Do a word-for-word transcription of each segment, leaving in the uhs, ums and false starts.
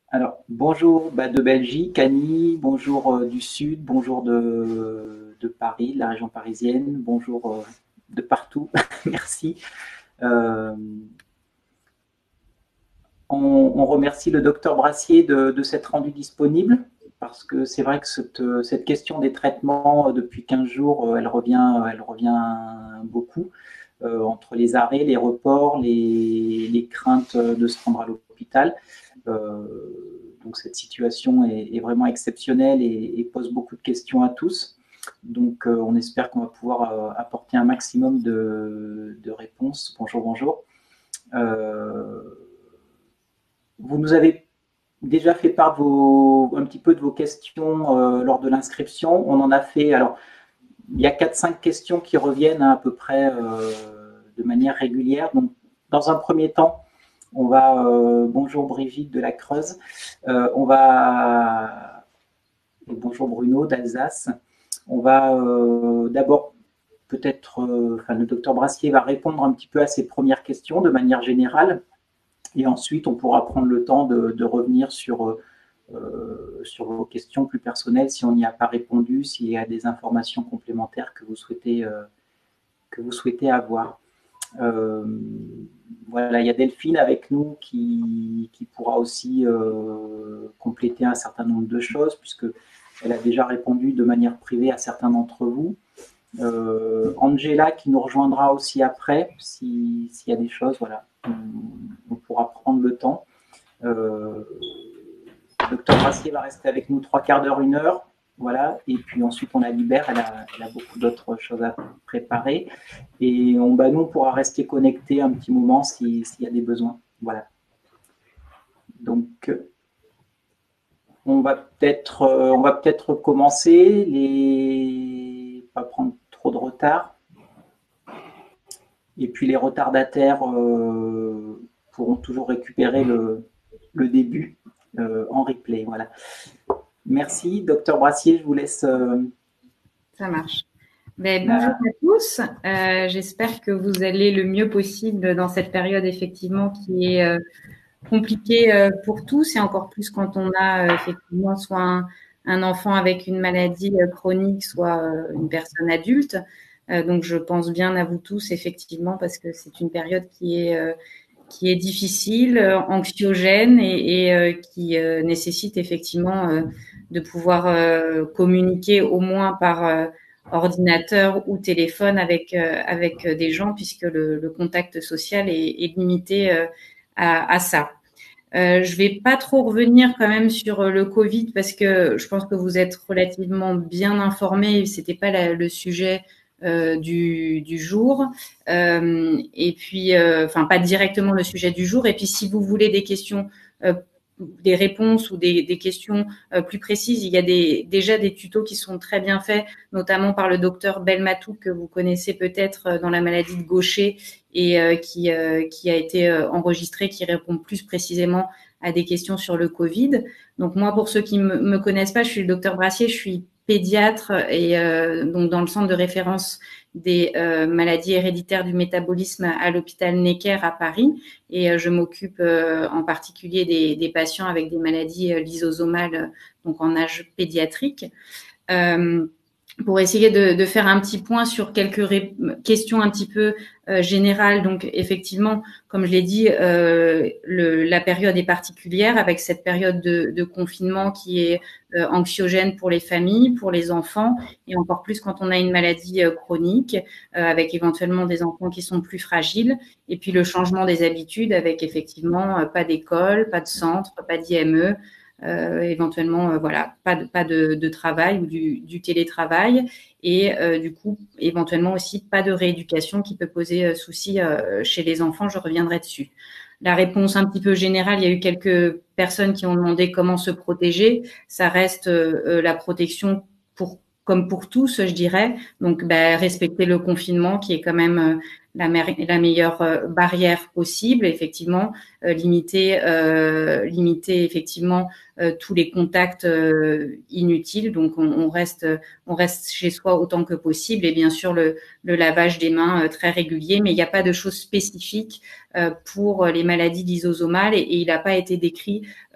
Alors, bonjour bah, de Belgique, Annie, bonjour euh, du Sud, bonjour de, de Paris, de la région parisienne, bonjour euh, de partout, merci. Euh, on, on remercie le docteur Brassier de, de s'être rendu disponible parce que c'est vrai que cette, cette question des traitements euh, depuis quinze jours, euh, elle revient, elle revient beaucoup euh, entre les arrêts, les reports, les, les craintes de se rendre à l'hôpital. Euh, donc cette situation est, est vraiment exceptionnelle et, et, pose beaucoup de questions à tous. Donc euh, on espère qu'on va pouvoir euh, apporter un maximum de, de réponses. Bonjour, bonjour. Euh, vous nous avez déjà fait part de vos, un petit peu de vos questions euh, lors de l'inscription. On en a fait, alors il y a quatre cinq questions qui reviennent à, à peu près euh, de manière régulière. Donc dans un premier temps, on va, euh, bonjour Brigitte de la Creuse, euh, on va, et bonjour Bruno d'Alsace, on va euh, d'abord peut-être, euh, enfin le docteur Brassier va répondre un petit peu à ces premières questions de manière générale, et ensuite on pourra prendre le temps de, de revenir sur, euh, sur vos questions plus personnelles si on n'y a pas répondu, s'il y a des informations complémentaires que vous souhaitez, euh, que vous souhaitez avoir. Euh, voilà, il y a Delphine avec nous qui, qui pourra aussi euh, compléter un certain nombre de choses, puisqu'elle a déjà répondu de manière privée à certains d'entre vous. Euh, Angela qui nous rejoindra aussi après, s'il si y a des choses, voilà, on, on, pourra prendre le temps. Euh, le docteur Brassier va rester avec nous trois quarts d'heure, une heure. Voilà, et puis ensuite on la libère, elle a, elle a beaucoup d'autres choses à préparer. Et on, bah, nous, on pourra rester connecté un petit moment s'il si y a des besoins. Voilà. Donc, on va peut-être euh, on va peut-être commencer, les... pas prendre trop de retard. Et puis les retardataires euh, pourront toujours récupérer le, le début euh, en replay. Voilà. Merci, docteur Brassier, je vous laisse. Euh, Ça marche. Ben, bonjour la... à tous. Euh, j'espère que vous allez le mieux possible dans cette période effectivement qui est euh, compliquée euh, pour tous et encore plus quand on a euh, effectivement soit un, un enfant avec une maladie euh, chronique, soit euh, une personne adulte. Euh, donc je pense bien à vous tous effectivement parce que c'est une période qui est euh, qui est difficile, euh, anxiogène et, et euh, qui euh, nécessite effectivement euh, de pouvoir euh, communiquer au moins par euh, ordinateur ou téléphone avec euh, avec des gens puisque le, le contact social est, est limité euh, à, à ça. Euh, je vais pas trop revenir quand même sur le Covid parce que je pense que vous êtes relativement bien informés. C'était pas la, le sujet euh, du, du jour. Euh, et puis, euh, enfin, pas directement le sujet du jour. Et puis, si vous voulez des questions, euh, des réponses ou des, des questions euh, plus précises, il y a des, déjà des tutos qui sont très bien faits, notamment par le docteur Belmatou que vous connaissez peut-être dans la maladie de Gaucher et euh, qui, euh, qui a été euh, enregistré, qui répond plus précisément à des questions sur le Covid. Donc moi, pour ceux qui me, me connaissent pas, je suis le docteur Brassier, je suis pédiatre et euh, donc dans le centre de référence des euh, maladies héréditaires du métabolisme à l'hôpital Necker à Paris et euh, je m'occupe euh, en particulier des, des patients avec des maladies euh, lysosomales donc en âge pédiatrique. Euh, pour essayer de, de faire un petit point sur quelques questions un petit peu euh, générales. Donc, effectivement, comme je l'ai dit, euh, le, la période est particulière avec cette période de, de confinement qui est euh, anxiogène pour les familles, pour les enfants, et encore plus quand on a une maladie euh, chronique, euh, avec éventuellement des enfants qui sont plus fragiles, et puis le changement des habitudes avec effectivement euh, pas d'école, pas de centre, pas d'I M E, euh, éventuellement euh, voilà pas de pas de, de travail ou du, du télétravail et euh, du coup éventuellement aussi pas de rééducation qui peut poser euh, souci euh, chez les enfants. Je reviendrai dessus. La réponse un petit peu générale, il y a eu quelques personnes qui ont demandé comment se protéger. Ça reste euh, la protection pour comme pour tous, je dirais. Donc, ben, respecter le confinement, qui est quand même euh, la, la meilleure euh, barrière possible. Effectivement, euh, limiter, euh, limiter effectivement euh, tous les contacts euh, inutiles. Donc, on, on reste, on reste chez soi autant que possible. Et bien sûr, le, le lavage des mains euh, très régulier. Mais il n'y a pas de choses spécifiques euh, pour les maladies lysosomales et, et il n'a pas été décrit euh,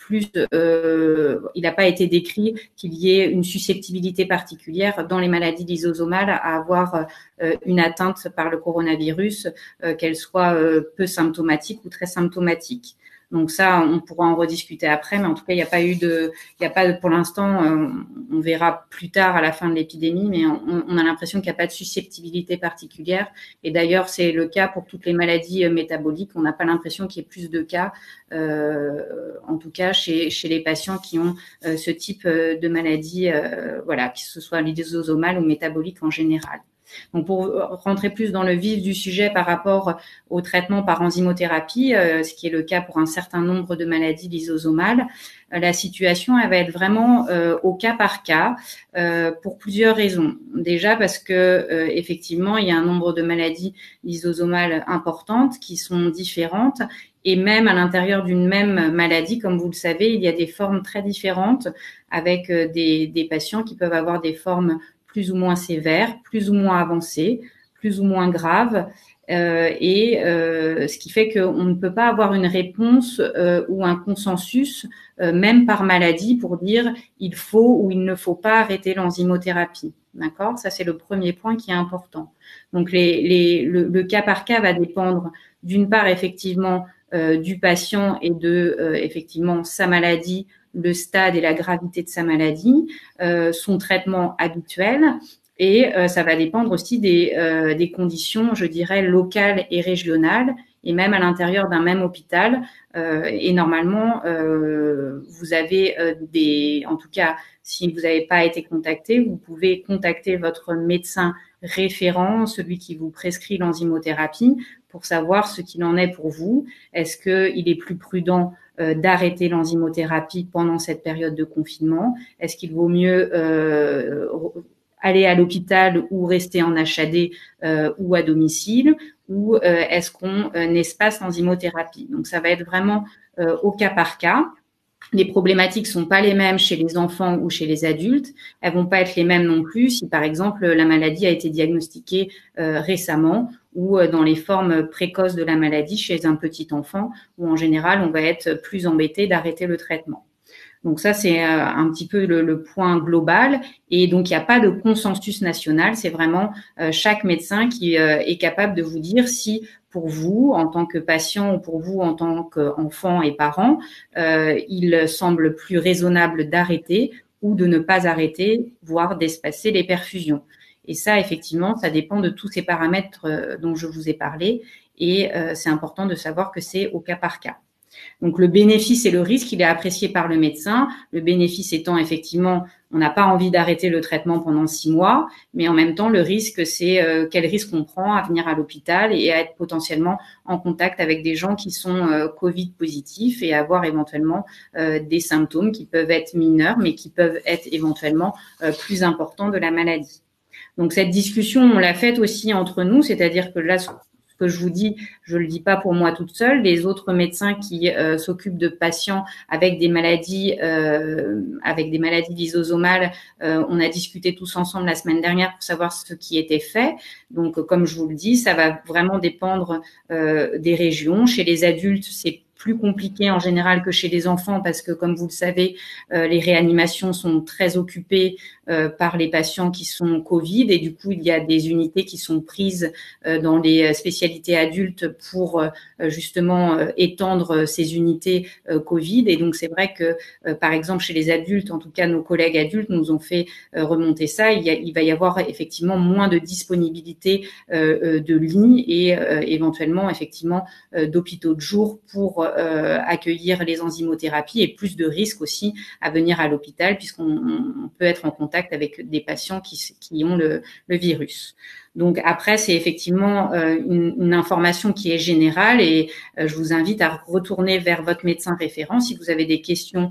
plus, euh, il n'a pas été décrit qu'il y ait une susceptibilité particulière dans les maladies lysosomales à avoir euh, une atteinte par le coronavirus, euh, qu'elle soit euh, peu symptomatique ou très symptomatique. Donc ça, on pourra en rediscuter après, mais en tout cas, il n'y a pas eu de, il n'y a pas de, pour l'instant, euh, on verra plus tard à la fin de l'épidémie, mais on, on a l'impression qu'il n'y a pas de susceptibilité particulière. Et d'ailleurs, c'est le cas pour toutes les maladies métaboliques. On n'a pas l'impression qu'il y ait plus de cas, euh, en tout cas chez, chez les patients qui ont euh, ce type de maladie, euh, voilà, que ce soit lysosomale ou métabolique en général. Donc, pour rentrer plus dans le vif du sujet par rapport au traitement par enzymothérapie, euh, ce qui est le cas pour un certain nombre de maladies lysosomales, euh, la situation elle va être vraiment euh, au cas par cas euh, pour plusieurs raisons. Déjà parce que euh, effectivement, il y a un nombre de maladies lysosomales importantes qui sont différentes. Et même à l'intérieur d'une même maladie, comme vous le savez, il y a des formes très différentes avec euh, des, des patients qui peuvent avoir des formes plus ou moins sévères, plus ou moins avancées, plus ou moins graves, euh, et euh, ce qui fait qu'on ne peut pas avoir une réponse euh, ou un consensus, euh, même par maladie, pour dire il faut ou il ne faut pas arrêter l'enzymothérapie. D'accord ? Ça, c'est le premier point qui est important. Donc, les, les, le, le cas par cas va dépendre d'une part, effectivement, euh, du patient et de, euh, effectivement, sa maladie, le stade et la gravité de sa maladie, euh, son traitement habituel, et euh, ça va dépendre aussi des, euh, des conditions, je dirais, locales et régionales, et même à l'intérieur d'un même hôpital. Euh, et normalement, euh, vous avez euh, des, en tout cas, si vous n'avez pas été contacté, vous pouvez contacter votre médecin référent, celui qui vous prescrit l'enzymothérapie, pour savoir ce qu'il en est pour vous. Est-ce qu'il est plus prudent euh, d'arrêter l'enzymothérapie pendant cette période de confinement? Est-ce qu'il vaut mieux euh, aller à l'hôpital ou rester en H A D euh, ou à domicile? Ou euh, est-ce qu'on euh, espace l'enzymothérapie? Donc, ça va être vraiment euh, au cas par cas. Les problématiques sont pas les mêmes chez les enfants ou chez les adultes. Elles vont pas être les mêmes non plus si, par exemple, la maladie a été diagnostiquée euh, récemment ou euh, dans les formes précoces de la maladie chez un petit enfant où, en général, on va être plus embêté d'arrêter le traitement. Donc ça, c'est euh, un petit peu le, le point global. Et donc, il n'y a pas de consensus national. C'est vraiment euh, chaque médecin qui euh, est capable de vous dire si, pour vous, en tant que patient ou pour vous, en tant qu'enfant et parent, euh, il semble plus raisonnable d'arrêter ou de ne pas arrêter, voire d'espacer les perfusions. Et ça, effectivement, ça dépend de tous ces paramètres euh, dont je vous ai parlé. Et euh, c'est important de savoir que c'est au cas par cas. Donc, le bénéfice et le risque, il est apprécié par le médecin. Le bénéfice étant effectivement, on n'a pas envie d'arrêter le traitement pendant six mois, mais en même temps, le risque, c'est euh, quel risque on prend à venir à l'hôpital et à être potentiellement en contact avec des gens qui sont euh, Covid positifs et avoir éventuellement euh, des symptômes qui peuvent être mineurs, mais qui peuvent être éventuellement euh, plus importants de la maladie. Donc, cette discussion, on l'a faite aussi entre nous, c'est-à-dire que là, que je vous dis, je le dis pas pour moi toute seule. Les autres médecins qui euh, s'occupent de patients avec des maladies, euh, avec des maladies lysosomales, euh, on a discuté tous ensemble la semaine dernière pour savoir ce qui était fait. Donc, comme je vous le dis, ça va vraiment dépendre euh, des régions. Chez les adultes, c'est plus compliqué en général que chez les enfants parce que, comme vous le savez, euh, les réanimations sont très occupées euh, par les patients qui sont Covid et du coup, il y a des unités qui sont prises euh, dans les spécialités adultes pour euh, justement euh, étendre ces unités euh, Covid. Et donc, c'est vrai que, euh, par exemple, chez les adultes, en tout cas, nos collègues adultes nous ont fait euh, remonter ça. Il, y a, il va y avoir effectivement moins de disponibilité euh, de lits et euh, éventuellement, effectivement, euh, d'hôpitaux de jour pour Euh, accueillir les enzymothérapies et plus de risques aussi à venir à l'hôpital puisqu'on on peut être en contact avec des patients qui, qui ont le, le virus. Donc après, c'est effectivement euh, une, une information qui est générale et euh, je vous invite à retourner vers votre médecin référent si vous avez des questions,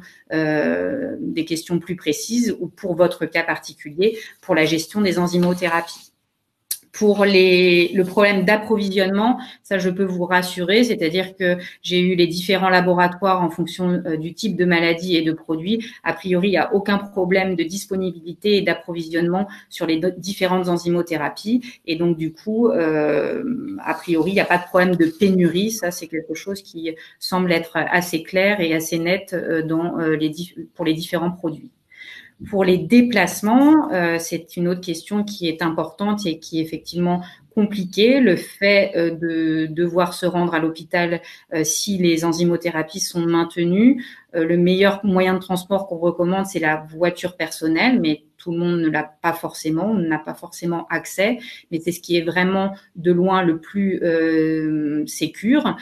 euh, des questions plus précises ou pour votre cas particulier pour la gestion des enzymothérapies. Pour les, le problème d'approvisionnement, ça je peux vous rassurer, c'est-à-dire que j'ai eu les différents laboratoires en fonction euh, du type de maladie et de produits. A priori, il n'y a aucun problème de disponibilité et d'approvisionnement sur les différentes enzymothérapies. Et donc, du coup, euh, a priori, il n'y a pas de problème de pénurie. Ça, c'est quelque chose qui semble être assez clair et assez net euh, dans, euh, les, pour les différents produits. Pour les déplacements, euh, c'est une autre question qui est importante et qui est effectivement compliquée. Le fait euh, de devoir se rendre à l'hôpital euh, si les enzymothérapies sont maintenues, euh, le meilleur moyen de transport qu'on recommande, c'est la voiture personnelle, mais tout le monde ne l'a pas forcément, on n'a pas forcément accès, mais c'est ce qui est vraiment de loin le plus euh, sécure.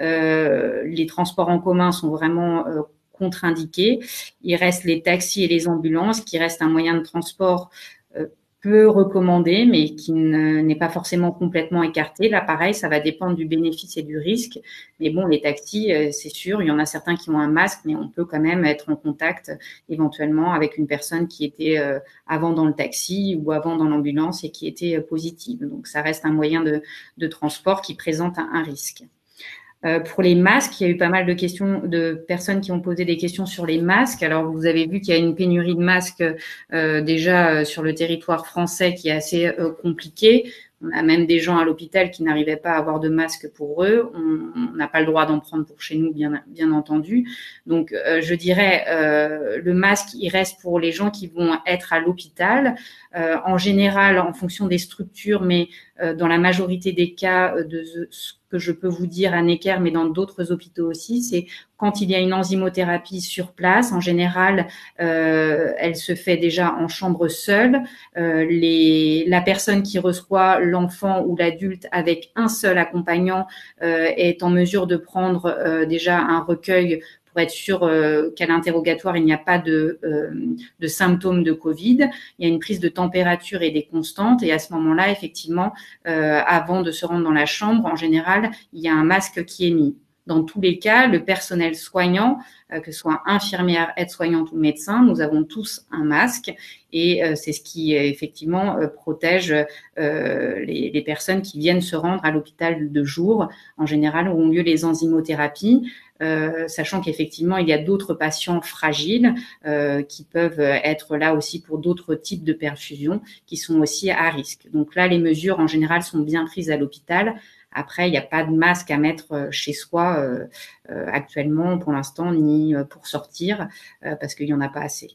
Euh, les transports en commun sont vraiment euh, contre-indiqués. Il reste les taxis et les ambulances, qui restent un moyen de transport euh, peu recommandé, mais qui n'est pas forcément complètement écarté. Là, pareil, ça va dépendre du bénéfice et du risque. Mais bon, les taxis, euh, c'est sûr, il y en a certains qui ont un masque, mais on peut quand même être en contact éventuellement avec une personne qui était euh, avant dans le taxi ou avant dans l'ambulance et qui était euh, positive. Donc, ça reste un moyen de, de transport qui présente un, un risque. Euh, pour les masques, il y a eu pas mal de questions de personnes qui ont posé des questions sur les masques. Alors, vous avez vu qu'il y a une pénurie de masques euh, déjà euh, sur le territoire français qui est assez euh, compliquée. On a même des gens à l'hôpital qui n'arrivaient pas à avoir de masque pour eux. On n'a pas le droit d'en prendre pour chez nous, bien, bien entendu. Donc, euh, je dirais, euh, le masque, il reste pour les gens qui vont être à l'hôpital. Euh, en général, en fonction des structures, mais euh, dans la majorité des cas, euh, de ce que je peux vous dire à Necker, mais dans d'autres hôpitaux aussi, c'est quand il y a une enzymothérapie sur place. En général, euh, elle se fait déjà en chambre seule. Euh, les, la personne qui reçoit l'enfant ou l'adulte avec un seul accompagnant euh, est en mesure de prendre euh, déjà un recueil pour être sûr euh, qu'à l'interrogatoire, il n'y a pas de, euh, de symptômes de Covid. Il y a une prise de température et des constantes. Et à ce moment-là, effectivement, euh, avant de se rendre dans la chambre, en général, il y a un masque qui est mis. Dans tous les cas, le personnel soignant, euh, que ce soit infirmière, aide-soignante ou médecin, nous avons tous un masque et euh, c'est ce qui euh, effectivement euh, protège euh, les, les personnes qui viennent se rendre à l'hôpital de jour, en général où ont lieu les enzymothérapies. Euh, sachant qu'effectivement, il y a d'autres patients fragiles euh, qui peuvent être là aussi pour d'autres types de perfusions qui sont aussi à risque. Donc là, les mesures en général sont bien prises à l'hôpital. Après, il n'y a pas de masque à mettre chez soi euh, euh, actuellement pour l'instant, ni pour sortir, euh, parce qu'il n'y en a pas assez.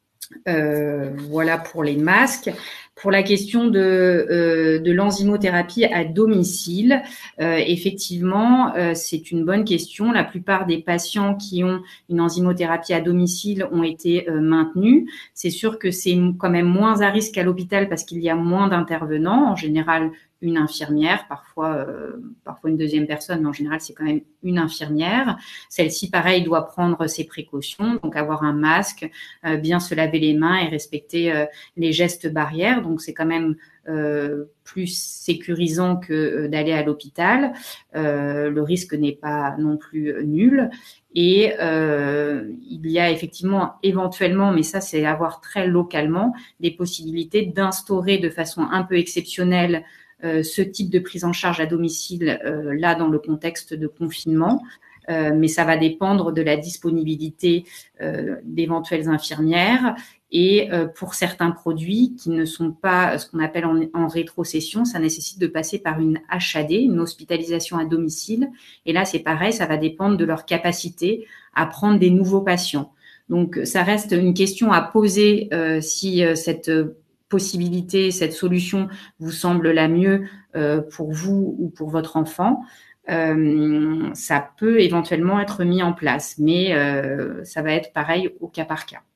Euh, voilà pour les masques. Pour la question de, euh, de l'enzymothérapie à domicile, euh, effectivement, euh, c'est une bonne question. La plupart des patients qui ont une enzymothérapie à domicile ont été euh, maintenus. C'est sûr que c'est quand même moins à risque qu'à l'hôpital parce qu'il y a moins d'intervenants. En général, une infirmière, parfois, euh, parfois une deuxième personne, mais en général, c'est quand même une infirmière. Celle-ci, pareil, doit prendre ses précautions, donc avoir un masque, euh, bien se laver les mains et respecter euh, les gestes barrières. Donc, c'est quand même euh, plus sécurisant que euh, d'aller à l'hôpital. Euh, le risque n'est pas non plus nul. Et euh, il y a effectivement éventuellement, mais ça c'est à voir très localement, des possibilités d'instaurer de façon un peu exceptionnelle euh, ce type de prise en charge à domicile, euh, là dans le contexte de confinement. Euh, mais ça va dépendre de la disponibilité euh, d'éventuelles infirmières. Et euh, pour certains produits qui ne sont pas ce qu'on appelle en, en rétrocession, ça nécessite de passer par une H A D, une hospitalisation à domicile. Et là, c'est pareil, ça va dépendre de leur capacité à prendre des nouveaux patients. Donc, ça reste une question à poser euh, si euh, cette possibilité, cette solution vous semble la mieux euh, pour vous ou pour votre enfant. Euh, ça peut éventuellement être mis en place, mais euh, ça va être pareil au cas par cas.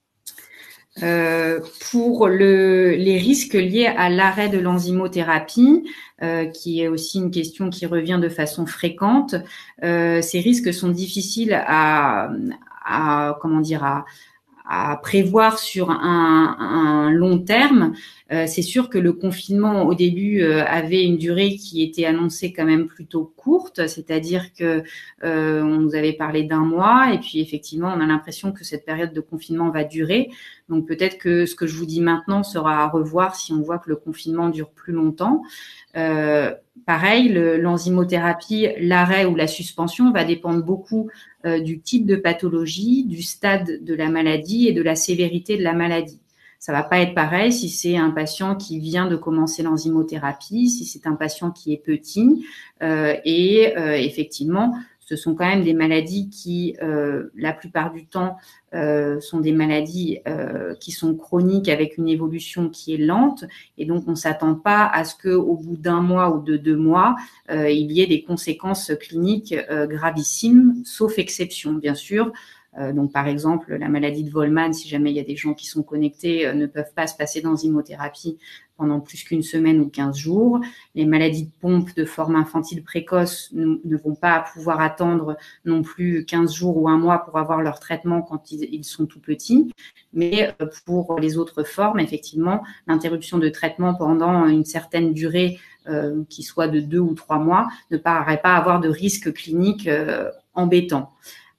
Euh, pour le, les risques liés à l'arrêt de l'enzymothérapie, euh, qui est aussi une question qui revient de façon fréquente, euh, ces risques sont difficiles à, à comment dire, à, à prévoir sur un, un long terme. Euh, c'est sûr que le confinement au début euh, avait une durée qui était annoncée quand même plutôt courte, c'est-à-dire que euh, on nous avait parlé d'un mois et puis effectivement on a l'impression que cette période de confinement va durer. Donc peut-être que ce que je vous dis maintenant sera à revoir si on voit que le confinement dure plus longtemps. Euh, pareil, le, l'enzymothérapie, l'arrêt ou la suspension va dépendre beaucoup euh, du type de pathologie, du stade de la maladie et de la sévérité de la maladie. Ça va pas être pareil si c'est un patient qui vient de commencer l'enzymothérapie, si c'est un patient qui est petit. Euh, et euh, effectivement, ce sont quand même des maladies qui, euh, la plupart du temps, euh, sont des maladies euh, qui sont chroniques avec une évolution qui est lente. Et donc, on ne s'attend pas à ce qu'au bout d'un mois ou de deux mois, euh, il y ait des conséquences cliniques euh, gravissimes, sauf exception, bien sûr. Euh, donc, par exemple, la maladie de Volman, si jamais il y a des gens qui sont connectés, euh, ne peuvent pas se passer d'enzymothérapie pendant plus qu'une semaine ou quinze jours. Les maladies de pompe de forme infantile précoce ne, ne vont pas pouvoir attendre non plus quinze jours ou un mois pour avoir leur traitement quand ils, ils sont tout petits. Mais euh, pour les autres formes, effectivement, l'interruption de traitement pendant une certaine durée, euh, qui soit de deux ou trois mois, ne paraît pas avoir de risque clinique euh, embêtant.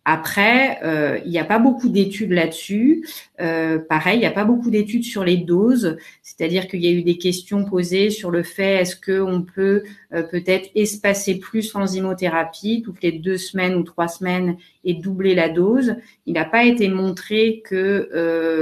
Après, euh, il n'y a pas beaucoup d'études là-dessus. Euh, pareil, il n'y a pas beaucoup d'études sur les doses, c'est-à-dire qu'il y a eu des questions posées sur le fait est-ce qu'on peut euh, peut-être espacer plus l'enzymothérapie toutes les deux semaines ou trois semaines et doubler la dose. Il n'a pas été montré que,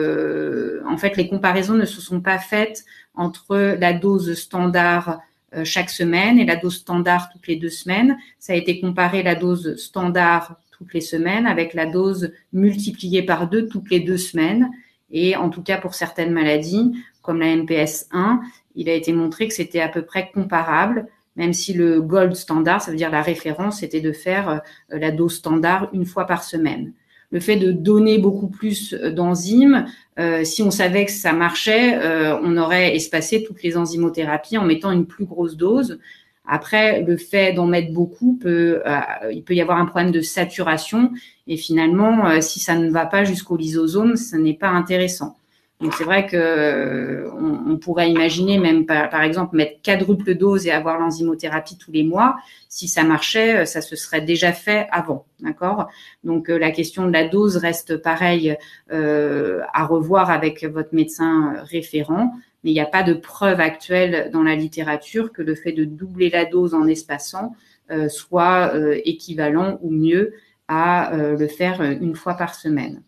euh, en fait, les comparaisons ne se sont pas faites entre la dose standard euh, chaque semaine et la dose standard toutes les deux semaines. Ça a été comparé la dose standard toutes les semaines avec la dose multipliée par deux toutes les deux semaines. Et en tout cas, pour certaines maladies, comme la M P S un, il a été montré que c'était à peu près comparable, même si le gold standard, ça veut dire la référence, c'était de faire la dose standard une fois par semaine. Le fait de donner beaucoup plus d'enzymes, euh, si on savait que ça marchait, euh, on aurait espacé toutes les enzymothérapies en mettant une plus grosse dose. Après, le fait d'en mettre beaucoup peut, euh, il peut y avoir un problème de saturation et finalement, euh, si ça ne va pas jusqu'au lysosome, ce n'est pas intéressant. Donc c'est vrai que euh, on, on pourrait imaginer même par, par exemple mettre quadruple dose et avoir l'enzymothérapie tous les mois. Si ça marchait, ça se serait déjà fait avant, d'accord ? Donc euh, la question de la dose reste pareil euh, à revoir avec votre médecin référent. Mais il n'y a pas de preuve actuelle dans la littérature que le fait de doubler la dose en espaçant euh, soit euh, équivalent ou mieux à euh, le faire une fois par semaine.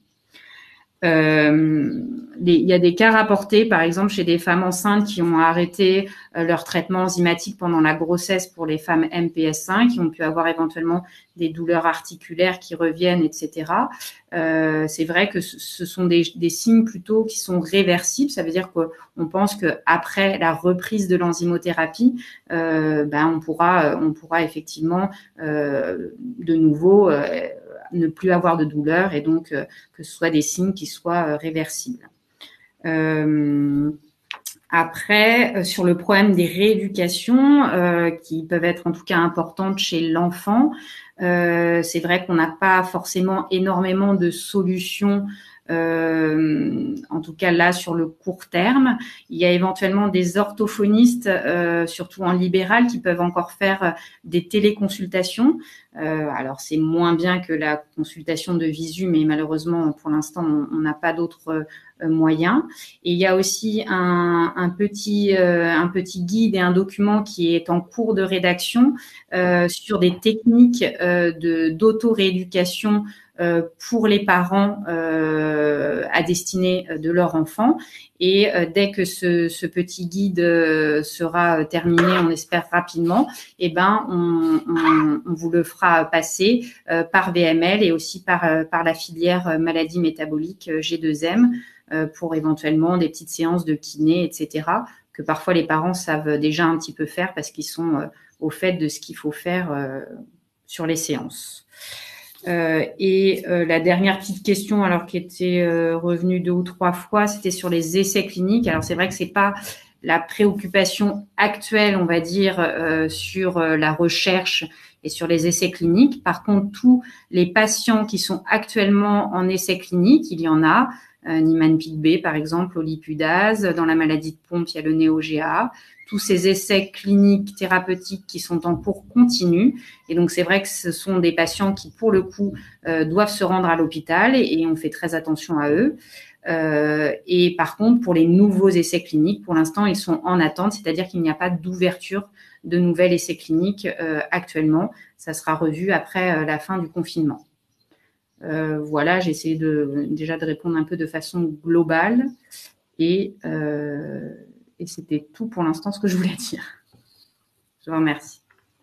Euh, les, il y a des cas rapportés, par exemple, chez des femmes enceintes qui ont arrêté euh, leur traitement enzymatique pendant la grossesse pour les femmes M P S cinq, qui ont pu avoir éventuellement des douleurs articulaires qui reviennent, et cetera. Euh, c'est vrai que ce sont des, des signes plutôt qui sont réversibles. Ça veut dire qu'on pense qu'après la reprise de l'enzymothérapie, euh, ben on pourra, on pourra effectivement euh, de nouveau euh, ne plus avoir de douleur et donc euh, que ce soit des signes qui soient euh, réversibles. Euh, après, euh, sur le problème des rééducations, euh, qui peuvent être en tout cas importantes chez l'enfant, euh, c'est vrai qu'on n'a pas forcément énormément de solutions. Euh, en tout cas là sur le court terme, il y a éventuellement des orthophonistes, euh, surtout en libéral, qui peuvent encore faire des téléconsultations. Euh, alors c'est moins bien que la consultation de visu, mais malheureusement pour l'instant on n'a pas d'autres euh, moyens. Et il y a aussi un, un petit euh, un petit guide et un document qui est en cours de rédaction euh, sur des techniques euh, de d'auto-rééducation Euh, pour les parents euh, à destinée de leur enfant. Et euh, dès que ce, ce petit guide euh, sera terminé, on espère rapidement, eh ben on, on, on vous le fera passer euh, par V M L et aussi par, euh, par la filière maladie métabolique G deux M euh, pour éventuellement des petites séances de kiné, et cetera, que parfois les parents savent déjà un petit peu faire parce qu'ils sont euh, au fait de ce qu'il faut faire euh, sur les séances. Euh, et euh, la dernière petite question, alors qui était euh, revenue deux ou trois fois, c'était sur les essais cliniques. Alors c'est vrai que c'est pas la préoccupation actuelle, on va dire, euh, sur euh, la recherche et sur les essais cliniques. Par contre, tous les patients qui sont actuellement en essais cliniques, il y en a, euh, Niemann-Pick B, par exemple, au lipudase. Dans la maladie de Pompe, il y a le Neo-G A. Tous ces essais cliniques thérapeutiques qui sont en cours continuent. Et donc, c'est vrai que ce sont des patients qui, pour le coup, euh, doivent se rendre à l'hôpital et, et on fait très attention à eux. Euh, et par contre, pour les nouveaux essais cliniques, pour l'instant, ils sont en attente, c'est-à-dire qu'il n'y a pas d'ouverture de nouvelles essais cliniques euh, actuellement. Ça sera revu après euh, la fin du confinement. Euh, voilà, j'ai essayé de, déjà de répondre un peu de façon globale et, euh, et c'était tout pour l'instant ce que je voulais dire. Je vous remercie.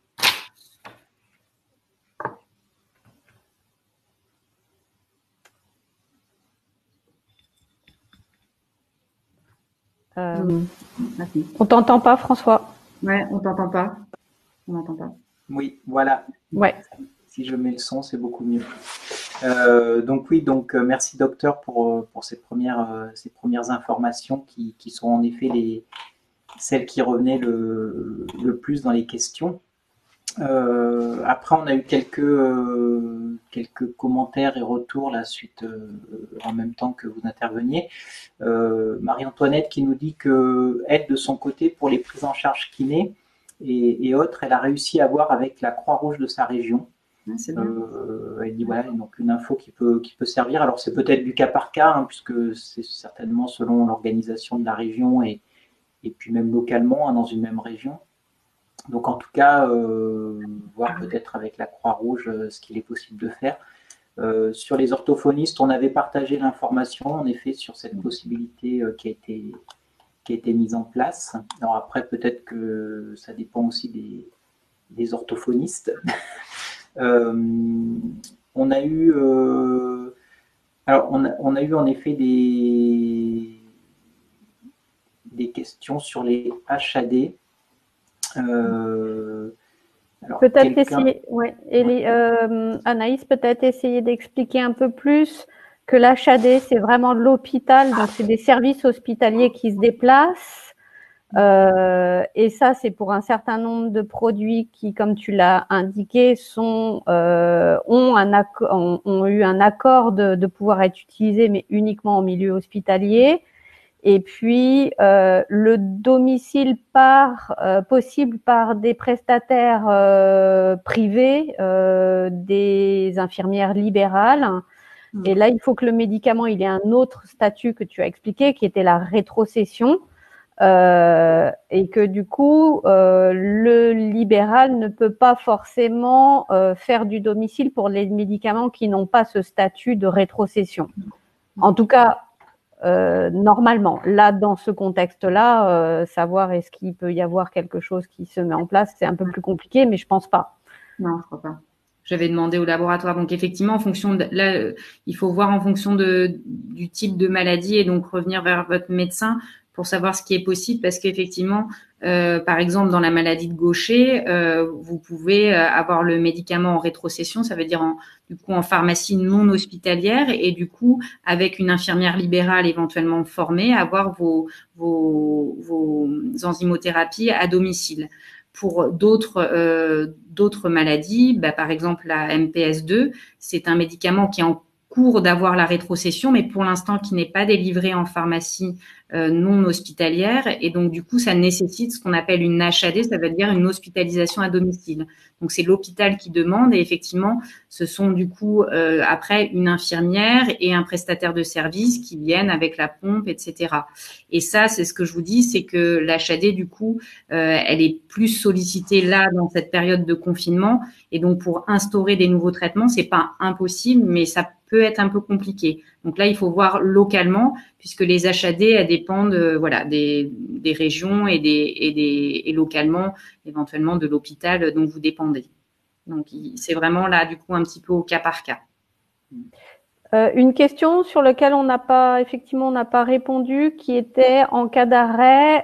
Euh, on t'entend pas, François? Ouais, on t'entend pas. On n'entend pas. Oui, voilà. Ouais. Si je mets le son, c'est beaucoup mieux. Euh, donc oui, donc euh, merci docteur pour, pour ces, premières, euh, ces premières informations qui, qui sont en effet les, celles qui revenaient le, le plus dans les questions. Euh, après, on a eu quelques, euh, quelques commentaires et retours là, suite, euh, en même temps que vous interveniez. Euh, Marie-Antoinette qui nous dit que elle, de son côté, pour les prises en charge kiné et, et autres, elle a réussi à voir avec la Croix-Rouge de sa région. Euh, elle dit voilà, donc une info qui peut, qui peut servir. Alors c'est peut-être du cas par cas, hein, puisque c'est certainement selon l'organisation de la région et, et puis même localement hein, dans une même région. Donc en tout cas, euh, voir peut-être avec la Croix-Rouge euh, ce qu'il est possible de faire. Euh, sur les orthophonistes, on avait partagé l'information en effet sur cette possibilité euh, qui a été, qui a été mise en place. Alors après, peut-être que ça dépend aussi des, des orthophonistes. Euh, on a eu, euh, alors on a, on a eu en effet des, des questions sur les H A D. Euh, peut-être essayer, ouais, et euh, Anaïs, peut-être essayer d'expliquer un peu plus que l'H A D, c'est vraiment l'hôpital, donc c'est des services hospitaliers qui se déplacent. Euh, et ça, c'est pour un certain nombre de produits qui, comme tu l'as indiqué, sont euh, ont, un accord, ont, ont eu un accord de, de pouvoir être utilisés, mais uniquement en milieu hospitalier. Et puis euh, le domicile par euh, possible par des prestataires euh, privés, euh, des infirmières libérales. Et là, il faut que le médicament il ait un autre statut que tu as expliqué, qui était la rétrocession. Euh, et que du coup, euh, le libéral ne peut pas forcément euh, faire du domicile pour les médicaments qui n'ont pas ce statut de rétrocession. En tout cas, euh, normalement, là, dans ce contexte-là, euh, savoir est-ce qu'il peut y avoir quelque chose qui se met en place, c'est un peu plus compliqué, mais je pense pas. Non, je crois pas. J'avais demandé au laboratoire. Donc effectivement, en fonction de là, il faut voir en fonction de du type de maladie et donc revenir vers votre médecin pour savoir ce qui est possible, parce qu'effectivement, euh, par exemple, dans la maladie de Gaucher, euh, vous pouvez avoir le médicament en rétrocession, ça veut dire en, du coup en pharmacie non hospitalière, et du coup, avec une infirmière libérale éventuellement formée, avoir vos, vos, vos enzymothérapies à domicile. Pour d'autres euh, d'autres maladies, bah, par exemple la M P S deux, c'est un médicament qui est en cours d'avoir la rétrocession, mais pour l'instant qui n'est pas délivré en pharmacie euh, non hospitalière, et donc du coup ça nécessite ce qu'on appelle une H A D, ça veut dire une hospitalisation à domicile. Donc c'est l'hôpital qui demande, et effectivement ce sont du coup euh, après une infirmière et un prestataire de service qui viennent avec la pompe, et cetera. Et ça, c'est ce que je vous dis, c'est que l'H A D du coup euh, elle est plus sollicitée là dans cette période de confinement, et donc pour instaurer des nouveaux traitements, c'est pas impossible, mais ça peut être un peu compliqué. Donc là, il faut voir localement, puisque les H A D, elles dépendent euh, voilà, des, des régions et, des, et, des, et localement, éventuellement de l'hôpital dont vous dépendez. Donc, c'est vraiment là, du coup, un petit peu au cas par cas. Euh, une question sur laquelle on n'a pas, effectivement, on n'a pas répondu, qui était en cas d'arrêt,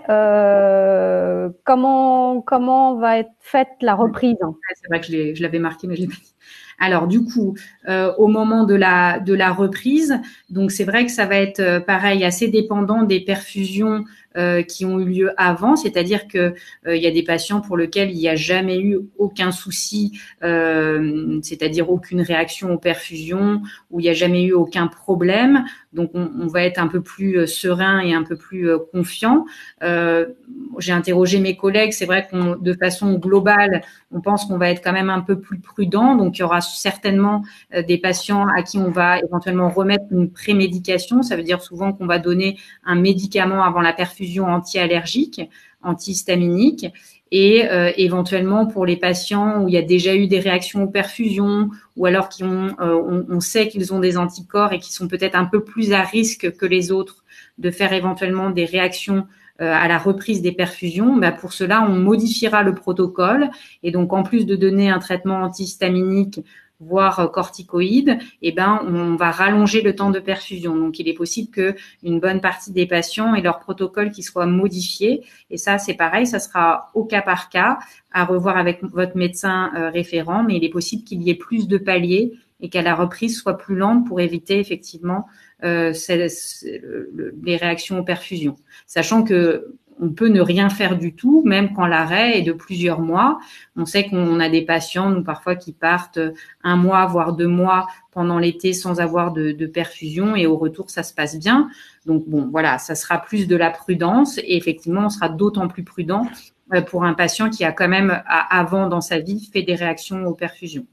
euh, comment, comment va être faite la reprise? C'est vrai que je l'avais marqué, mais je l'ai pas dit. Alors du coup, euh, au moment de la de la reprise, donc c'est vrai que ça va être euh, pareil, assez dépendant des perfusions euh, qui ont eu lieu avant, c'est-à-dire que euh, il y a des patients pour lesquels il n'y a jamais eu aucun souci, euh, c'est-à-dire aucune réaction aux perfusions, où il n'y a jamais eu aucun problème. Donc on, on va être un peu plus euh, serein et un peu plus euh, confiant. Euh, j'ai interrogé mes collègues, c'est vrai qu'on de façon globale, on pense qu'on va être quand même un peu plus prudent. Donc, il y aura certainement euh, des patients à qui on va éventuellement remettre une prémédication. Ça veut dire souvent qu'on va donner un médicament avant la perfusion anti-allergique, antihistaminique. Et euh, éventuellement, pour les patients où il y a déjà eu des réactions aux perfusions ou alors qui ont, euh, on, on sait qu'ils ont des anticorps et qui sont peut-être un peu plus à risque que les autres de faire éventuellement des réactions à la reprise des perfusions, bah pour cela, on modifiera le protocole. Et donc, en plus de donner un traitement antihistaminique, voire corticoïde, eh ben, on va rallonger le temps de perfusion. Donc, il est possible que une bonne partie des patients aient leur protocole qui soit modifié. Et ça, c'est pareil, ça sera au cas par cas, à revoir avec votre médecin euh, référent. Mais il est possible qu'il y ait plus de paliers et qu'à la reprise soit plus lente pour éviter effectivement euh, c'est, c'est, le, les réactions aux perfusions. Sachant que on peut ne rien faire du tout, même quand l'arrêt est de plusieurs mois. On sait qu'on a des patients, nous, parfois, qui partent un mois, voire deux mois pendant l'été sans avoir de, de perfusion et au retour, ça se passe bien. Donc, bon, voilà, ça sera plus de la prudence et effectivement, on sera d'autant plus prudent pour un patient qui a quand même, avant dans sa vie, fait des réactions aux perfusions.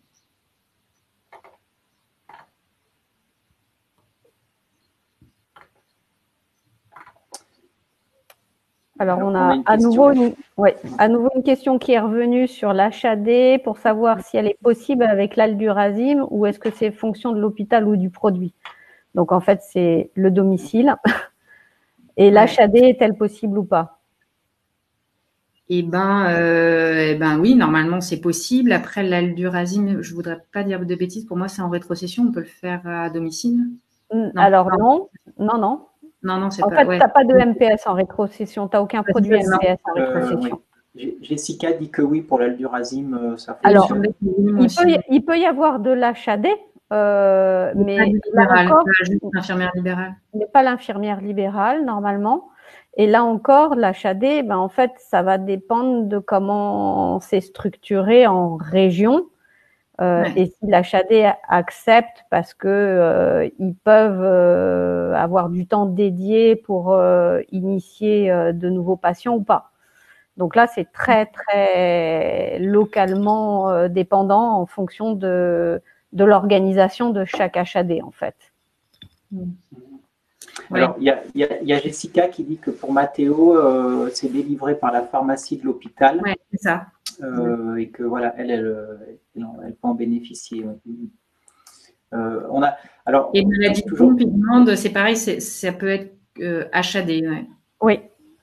Alors, on a, on a à, nouveau une, ouais, à nouveau une question qui est revenue sur l'H A D pour savoir si elle est possible avec l'aldurazine ou est-ce que c'est fonction de l'hôpital ou du produit. Donc, en fait, c'est le domicile. Et l'H A D est-elle possible ou pas? Eh ben, euh, eh ben oui, normalement, c'est possible. Après, l'aldurazine, je voudrais pas dire de bêtises. Pour moi, c'est en rétrocession. On peut le faire à domicile. Non, Alors, non, non, non. Non, non, c'est en pas. En fait, ouais. tu n'as pas de M P S en rétrocession. Tu n'as aucun produit M P S en rétrocession. Euh, oui. Jessica dit que oui, pour l'aldurazine, ça fonctionne. Alors, il peut, y, il peut y avoir de l'H A D, euh, mais là encore, pas juste l'infirmière libérale. Mais pas l'infirmière libérale, normalement. Et là encore, l'H A D, ben, en fait, ça va dépendre de comment c'est structuré en région. Euh, ouais. Et si l'H A D accepte parce que euh, ils peuvent euh, avoir du temps dédié pour euh, initier euh, de nouveaux patients ou pas. Donc là, c'est très, très localement euh, dépendant en fonction de, de l'organisation de chaque H A D, en fait. Mmh. Alors, il y, y, y a Jessica qui dit que pour Mathéo, euh, c'est délivré par la pharmacie de l'hôpital. Oui, c'est ça. Euh, et que voilà, elle, elle, elle, elle peut en bénéficier. Euh, on a, alors, et maladie toujours... pigmente, c'est pareil, ça peut être euh, H A D. Ouais. Oui.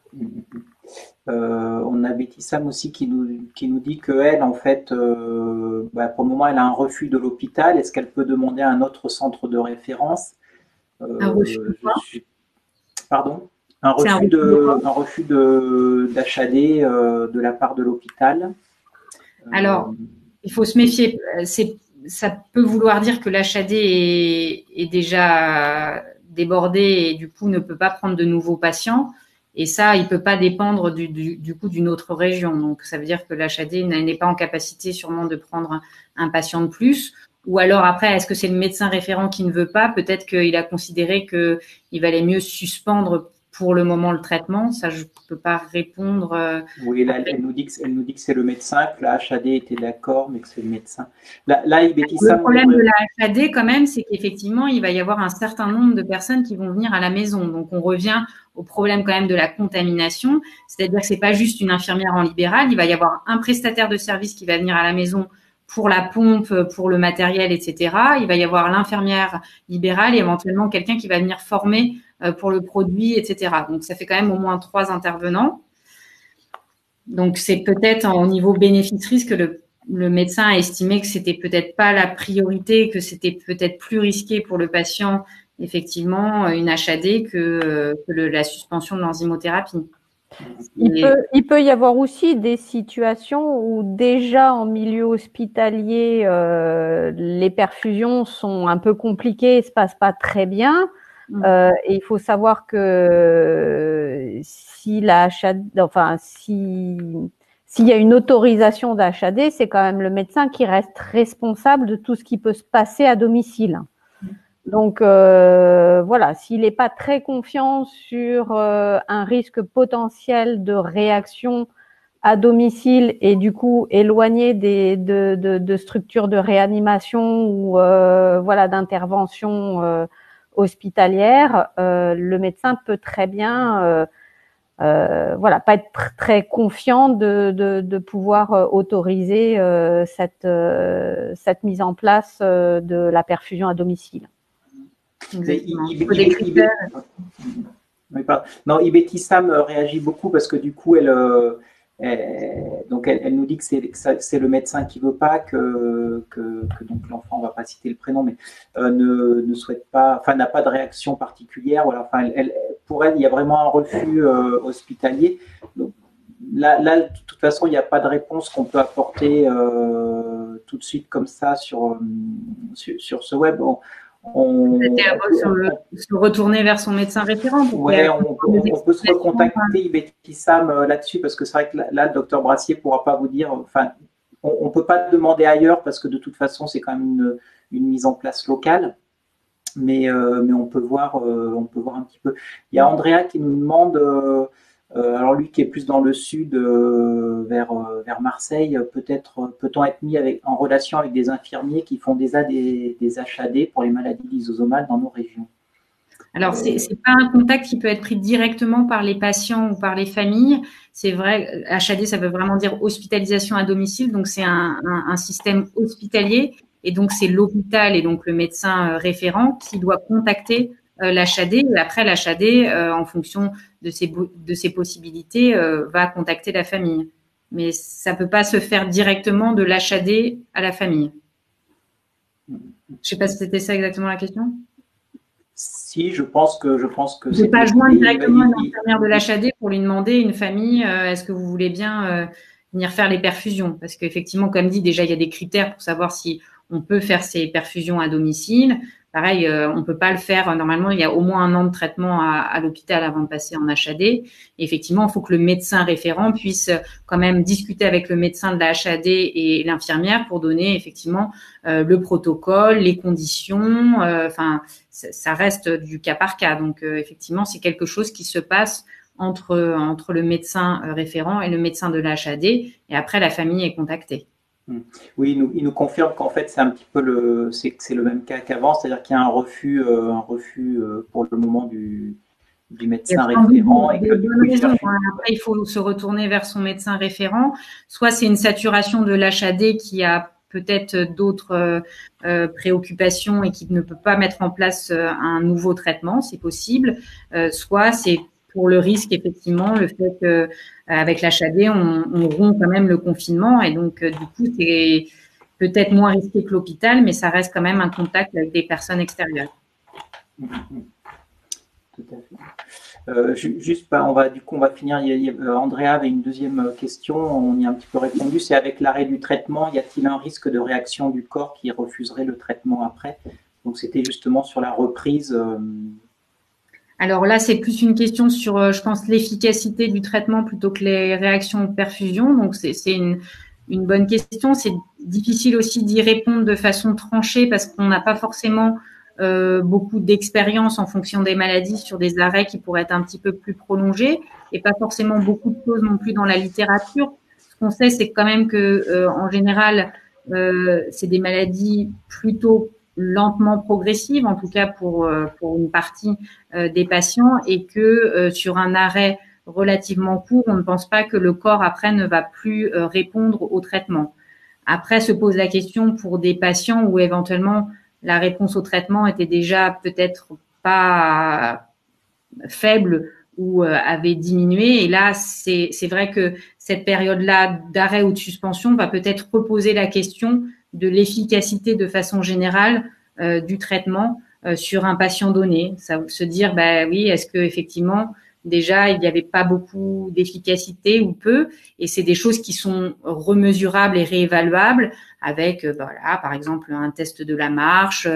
Euh, on a Betty Sam aussi qui nous, qui nous dit qu'elle, en fait, euh, bah, pour le moment, elle a un refus de l'hôpital. Est-ce qu'elle peut demander à un autre centre de référence? euh, Un refus de quoi je, Pardon un refus, un refus de, un refus de d'H A D euh, de la part de l'hôpital. Alors, euh, il faut se méfier. C'est, ça peut vouloir dire que l'H A D est, est déjà débordé et du coup ne peut pas prendre de nouveaux patients. Et ça, il ne peut pas dépendre du, du, du coup d'une autre région. Donc, ça veut dire que l'H A D n'est pas en capacité sûrement de prendre un, un patient de plus. Ou alors après, est-ce que c'est le médecin référent qui ne veut pas? Peut-être qu'il a considéré qu'il valait mieux suspendre pour le moment le traitement. Ça, je ne peux pas répondre. Oui, là, elle nous dit que, elle nous dit que c'est le médecin, que la H A D était d'accord, mais que c'est le médecin. Là, là Betty le Sam, problème de la H A D, quand même, c'est qu'effectivement, il va y avoir un certain nombre de personnes qui vont venir à la maison. Donc, on revient au problème quand même de la contamination. C'est-à-dire que c'est pas juste une infirmière en libéral. Il va y avoir un prestataire de service qui va venir à la maison pour la pompe, pour le matériel, et cetera. Il va y avoir l'infirmière libérale et éventuellement quelqu'un qui va venir former pour le produit, et cetera. Donc, ça fait quand même au moins trois intervenants. Donc, c'est peut-être au niveau bénéfice-risque que le, le médecin a estimé que c'était peut-être pas la priorité, que c'était peut-être plus risqué pour le patient, effectivement, une H A D que, que le, la suspension de l'enzymothérapie. Il peut, il peut y avoir aussi des situations où déjà en milieu hospitalier, euh, les perfusions sont un peu compliquées, ne se passent pas très bien. Euh, et il faut savoir que si la H A D, enfin si s'il y a une autorisation d'H A D, c'est quand même le médecin qui reste responsable de tout ce qui peut se passer à domicile. Donc euh, voilà, s'il n'est pas très confiant sur euh, un risque potentiel de réaction à domicile et du coup éloigné des de, de, de structures de réanimation ou euh, voilà d'intervention euh, hospitalière, euh, le médecin peut très bien euh, euh, voilà pas être très confiant de, de, de pouvoir euh, autoriser euh, cette euh, cette mise en place euh, de la perfusion à domicile. Exactement. Il faut des critères. Non, Ibetissam réagit beaucoup parce que du coup, elle, elle, donc elle, elle nous dit que c'est le médecin qui ne veut pas, que, que, que donc l'enfant, on ne va pas citer le prénom, mais euh, ne, ne souhaite pas, enfin n'a pas de réaction particulière. Voilà, enfin, elle, elle, pour elle, il y a vraiment un refus euh, hospitalier. Donc, là, là, de toute façon, il n'y a pas de réponse qu'on peut apporter euh, tout de suite comme ça sur, euh, sur, sur ce web. On, On, se, le, se retourner vers son médecin référent. Oui, on, on, on peut se recontacter Ibetissam là-dessus parce que c'est vrai que là, là, le docteur Brassier ne pourra pas vous dire, enfin, on ne peut pas demander ailleurs parce que de toute façon, c'est quand même une, une mise en place locale. Mais, euh, mais on peut voir, euh, on peut voir un petit peu. Il y a Andrea qui nous demande, euh, euh, alors lui qui est plus dans le sud, euh, vers, euh, vers Marseille, peut-être peut-on être mis avec, en relation avec des infirmiers qui font déjà des, des H A D pour les maladies lysosomales dans nos régions? Alors, ce n'est pas un contact qui peut être pris directement par les patients ou par les familles. C'est vrai, H A D, ça veut vraiment dire hospitalisation à domicile. Donc, c'est un, un, un système hospitalier. Et donc, c'est l'hôpital et donc le médecin référent qui doit contacter euh, l'H A D. Et après, l'H A D, euh, en fonction de ses, de ses possibilités, euh, va contacter la famille. Mais ça ne peut pas se faire directement de l'H A D à la famille. Je ne sais pas si c'était ça exactement la question. Si, je pense que je pense que c'est. Ne pas joindre directement une infirmière de l'H A D pour lui demander, une famille, euh, est-ce que vous voulez bien euh, venir faire les perfusions? Parce qu'effectivement, comme dit, déjà il y a des critères pour savoir si on peut faire ces perfusions à domicile. Pareil, euh, on peut pas le faire. Normalement, il y a au moins un an de traitement à, à l'hôpital avant de passer en H A D. Et effectivement, il faut que le médecin référent puisse quand même discuter avec le médecin de la H A D et l'infirmière pour donner effectivement euh, le protocole, les conditions. Enfin, euh, ça reste du cas par cas. Donc, euh, effectivement, c'est quelque chose qui se passe entre entre le médecin référent et le médecin de la H A D. Et après, la famille est contactée. Oui, il nous, il nous confirme qu'en fait, c'est un petit peu le, c'est, c'est le même cas qu'avant, c'est-à-dire qu'il y a un refus, euh, un refus euh, pour le moment du, du médecin référent. Et que, du coup, il cherche... Après, il faut se retourner vers son médecin référent. Soit c'est une saturation de l'H A D qui a peut-être d'autres euh, préoccupations et qui ne peut pas mettre en place euh, un nouveau traitement, c'est possible. Euh, soit c'est pour le risque, effectivement, le fait qu'avec l'H A D, on, on rompt quand même le confinement. Et donc, euh, du coup, c'est peut-être moins risqué que l'hôpital, mais ça reste quand même un contact avec des personnes extérieures. Tout à fait. Euh, juste, on va, du coup, on va finir. Il y a, Andrea avait une deuxième question, on y a un petit peu répondu. C'est avec l'arrêt du traitement, y a-t-il un risque de réaction du corps qui refuserait le traitement après? Donc, c'était justement sur la reprise. Euh, Alors là, c'est plus une question sur, je pense, l'efficacité du traitement plutôt que les réactions aux perfusions. Donc, c'est, c'est une, une bonne question. C'est difficile aussi d'y répondre de façon tranchée parce qu'on n'a pas forcément euh, beaucoup d'expérience en fonction des maladies sur des arrêts qui pourraient être un petit peu plus prolongés et pas forcément beaucoup de choses non plus dans la littérature. Ce qu'on sait, c'est quand même que, euh, en général, euh, c'est des maladies plutôt lentement progressive, en tout cas pour pour une partie euh, des patients, et que euh, sur un arrêt relativement court, on ne pense pas que le corps après ne va plus euh, répondre au traitement. Après se pose la question pour des patients où éventuellement la réponse au traitement était déjà peut-être pas faible ou euh, avait diminué, et là c'est c'est vrai que cette période-là d'arrêt ou de suspension va peut-être reposer la question de l'efficacité de façon générale euh, du traitement euh, sur un patient donné. Ça se dire, bah oui, est-ce que effectivement déjà, il n'y avait pas beaucoup d'efficacité ou peu, et c'est des choses qui sont remesurables et réévaluables avec, euh, voilà, par exemple, un test de la marche,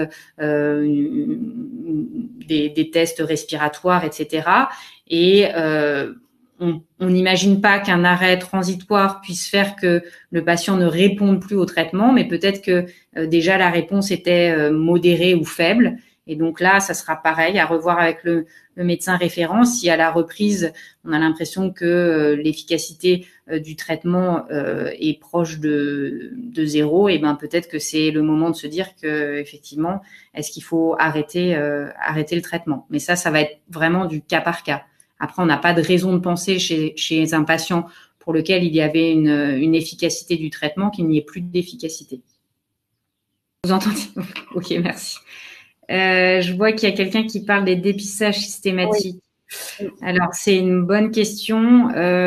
euh, des, des tests respiratoires, et cetera. Et euh, on n'imagine pas qu'un arrêt transitoire puisse faire que le patient ne réponde plus au traitement, mais peut-être que euh, déjà la réponse était euh, modérée ou faible. Et donc là, ça sera pareil, à revoir avec le, le médecin référent. Si à la reprise, on a l'impression que euh, l'efficacité euh, du traitement euh, est proche de, de zéro, et ben peut-être que c'est le moment de se dire que effectivement, est-ce qu'il faut arrêter euh, arrêter le traitement. Mais ça, ça va être vraiment du cas par cas. Après, on n'a pas de raison de penser chez, chez un patient pour lequel il y avait une, une efficacité du traitement qu'il n'y ait plus d'efficacité. Vous entendez? Ok, merci. Euh, je vois qu'il y a quelqu'un qui parle des dépistages systématiques. Oui. Alors, c'est une bonne question.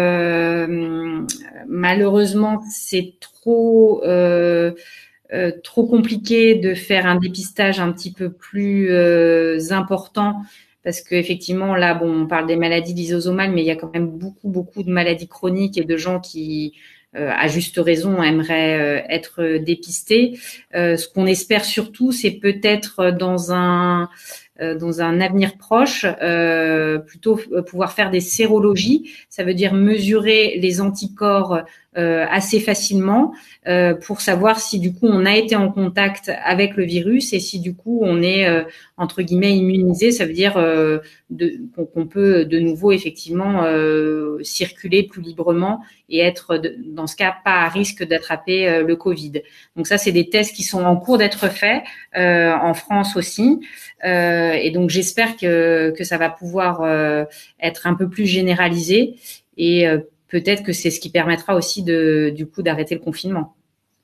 Euh, malheureusement, c'est trop, euh, euh, trop compliqué de faire un dépistage un petit peu plus euh, important. Parce qu'effectivement, là, bon, on parle des maladies lysosomales, mais il y a quand même beaucoup, beaucoup de maladies chroniques et de gens qui, euh, à juste raison, aimeraient euh, être dépistés. Euh, ce qu'on espère surtout, c'est peut-être dans un euh, dans un avenir proche, euh, plutôt pouvoir faire des sérologies. Ça veut dire mesurer les anticorps euh, assez facilement euh, pour savoir si du coup on a été en contact avec le virus et si du coup on est euh, entre guillemets immunisé. Ça veut dire euh, de, qu'on peut de nouveau effectivement euh, circuler plus librement et être de, dans ce cas pas à risque d'attraper euh, le Covid. Donc ça, c'est des tests qui sont en cours d'être faits euh, en France aussi. Euh, et donc j'espère que que ça va pouvoir euh, être un peu plus généralisé et euh, peut-être que c'est ce qui permettra aussi de du coup d'arrêter le confinement.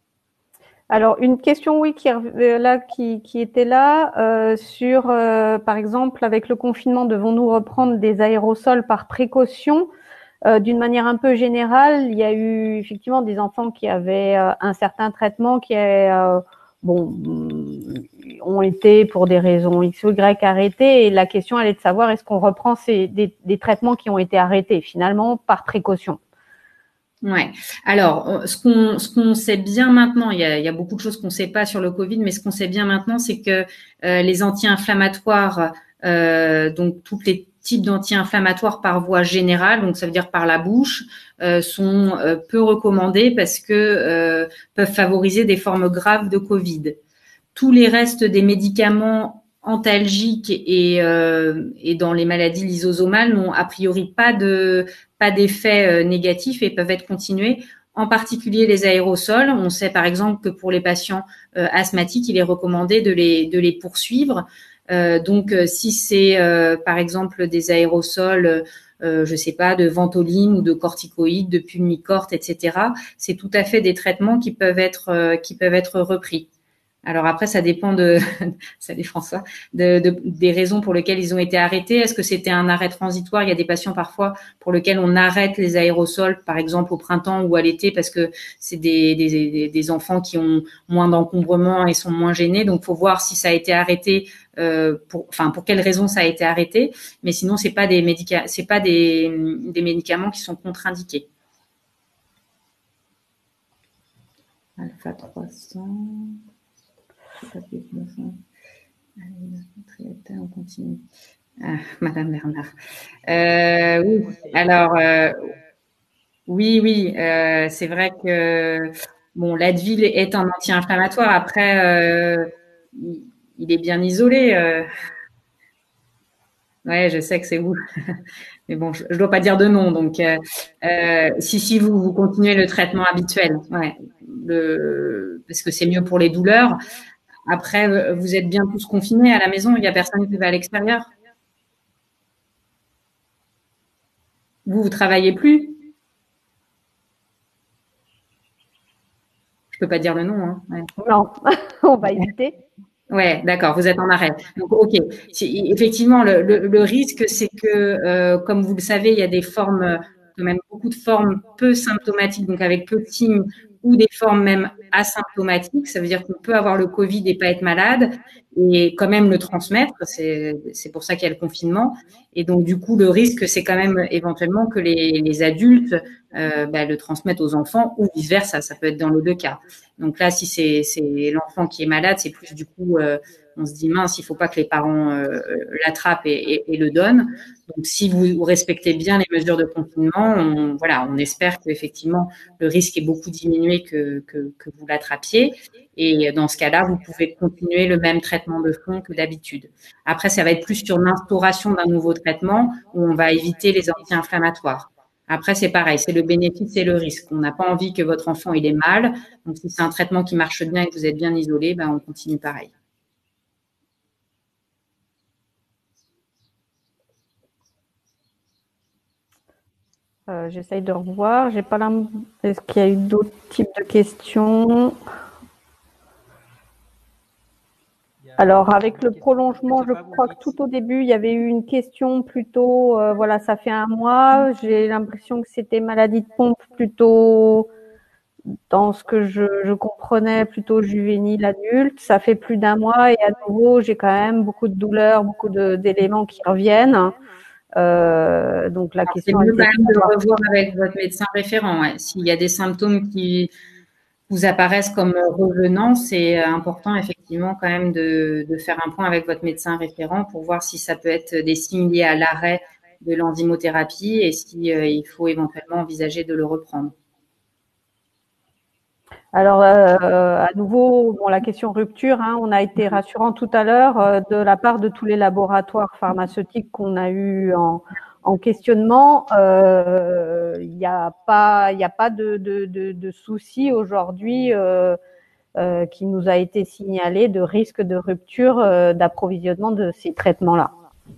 Alors une question oui qui là qui qui était là euh, sur euh, par exemple avec le confinement, devons-nous reprendre des aérosols par précaution? Euh, d'une manière un peu générale, il y a eu effectivement des enfants qui avaient euh, un certain traitement qui est euh, bon ont été pour des raisons X ou Y arrêtés, et la question elle est de savoir est-ce qu'on reprend ces, des, des traitements qui ont été arrêtés finalement par précaution. Ouais. Alors, ce qu'on ce qu'on sait bien maintenant, il y a, il y a beaucoup de choses qu'on ne sait pas sur le Covid, mais ce qu'on sait bien maintenant, c'est que euh, les anti-inflammatoires, euh, donc tous les types d'anti-inflammatoires par voie générale, donc ça veut dire par la bouche, euh, sont euh, peu recommandés parce que euh, peuvent favoriser des formes graves de Covid. Tous les restes des médicaments antalgiques et, euh, et dans les maladies lysosomales n'ont a priori pas de pas d'effets euh, négatifs et peuvent être continués. En particulier les aérosols. On sait par exemple que pour les patients euh, asthmatiques, il est recommandé de les de les poursuivre. Euh, donc euh, si c'est euh, par exemple des aérosols Euh, je sais pas, de ventoline ou de corticoïdes, de pulmicort, et cetera. C'est tout à fait des traitements qui peuvent être euh, qui peuvent être repris. Alors après, ça dépend de, salut François, de, de, des raisons pour lesquelles ils ont été arrêtés. Est-ce que c'était un arrêt transitoire? Il y a des patients parfois pour lesquels on arrête les aérosols, par exemple au printemps ou à l'été, parce que c'est des, des, des enfants qui ont moins d'encombrement et sont moins gênés. Donc, faut voir si ça a été arrêté, euh, pour, enfin pour quelles raisons ça a été arrêté. Mais sinon, c'est pas des médicaments, c'est pas des, des médicaments qui sont contre-indiqués. Alpha trois cents. On continue. Ah, Madame Bernard. Euh, oui, alors euh, oui, oui, euh, c'est vrai que bon, l'Advil est un anti-inflammatoire. Après, euh, il, il est bien isolé. Euh. Ouais, je sais que c'est vous, mais bon, je, je dois pas dire de nom. Donc, euh, euh, si si vous vous continuez le traitement habituel, ouais, le, parce que c'est mieux pour les douleurs. Après, vous êtes bien tous confinés à la maison, il n'y a personne qui va à l'extérieur. Vous, vous travaillez plus? Je peux pas dire le nom. Hein. Ouais. Non, on va éviter. Ouais, d'accord, vous êtes en arrêt. Donc, ok. Effectivement, le, le, le risque, c'est que, euh, comme vous le savez, il y a des formes quand même beaucoup de formes peu symptomatiques, donc avec peu de signes, ou des formes même asymptomatiques. Ça veut dire qu'on peut avoir le Covid et pas être malade et quand même le transmettre. C'est, c'est pour ça qu'il y a le confinement. Et donc, du coup, le risque, c'est quand même éventuellement que les, les adultes euh, bah, le transmettent aux enfants ou vice-versa. Ça peut être dans les deux cas. Donc là, si c'est, c'est l'enfant qui est malade, c'est plus du coup, euh, on se dit mince, il faut pas que les parents euh, l'attrapent et, et, et le donnent. Donc, si vous respectez bien les mesures de confinement, on, voilà, on espère qu'effectivement le risque est beaucoup diminué que, que, que vous l'attrapiez. Et dans ce cas-là, vous pouvez continuer le même traitement de fond que d'habitude. Après, ça va être plus sur l'instauration d'un nouveau traitement où on va éviter les anti-inflammatoires. Après, c'est pareil, c'est le bénéfice et le risque. On n'a pas envie que votre enfant il ait mal. Donc, si c'est un traitement qui marche bien et que vous êtes bien isolé, ben, on continue pareil. Euh, j'essaye de revoir. J'ai pas la... Est-ce qu'il y a eu d'autres types de questions? Alors, avec le prolongement, je crois que tout au début, il y avait eu une question plutôt, euh, voilà, ça fait un mois. J'ai l'impression que c'était maladie de pompe plutôt, dans ce que je, je comprenais, plutôt juvénile, adulte. Ça fait plus d'un mois et à nouveau, j'ai quand même beaucoup de douleurs, beaucoup de, d'éléments qui reviennent. Euh, donc la Alors, question c'est mieux était quand même de revoir avec votre médecin référent. Ouais. S'il y a des symptômes qui vous apparaissent comme revenants, c'est important effectivement quand même de, de faire un point avec votre médecin référent pour voir si ça peut être des signes liés à l'arrêt de l'enzymothérapie et si euh, il faut éventuellement envisager de le reprendre. Alors, euh, à nouveau, bon, la question rupture, hein, on a été rassurant tout à l'heure euh, de la part de tous les laboratoires pharmaceutiques qu'on a eu en, en questionnement. Il euh, n'y a pas, il a pas de, de, de, de souci aujourd'hui euh, euh, qui nous a été signalé de risque de rupture euh, d'approvisionnement de ces traitements-là.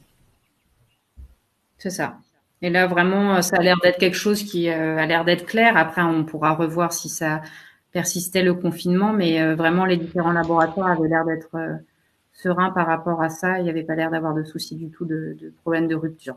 C'est ça. Et là, vraiment, ça a l'air d'être quelque chose qui euh, a l'air d'être clair. Après, on pourra revoir si ça persistait le confinement, mais euh, vraiment, les différents laboratoires avaient l'air d'être euh, sereins par rapport à ça. Il n'y avait pas l'air d'avoir de soucis du tout de, de problème de rupture.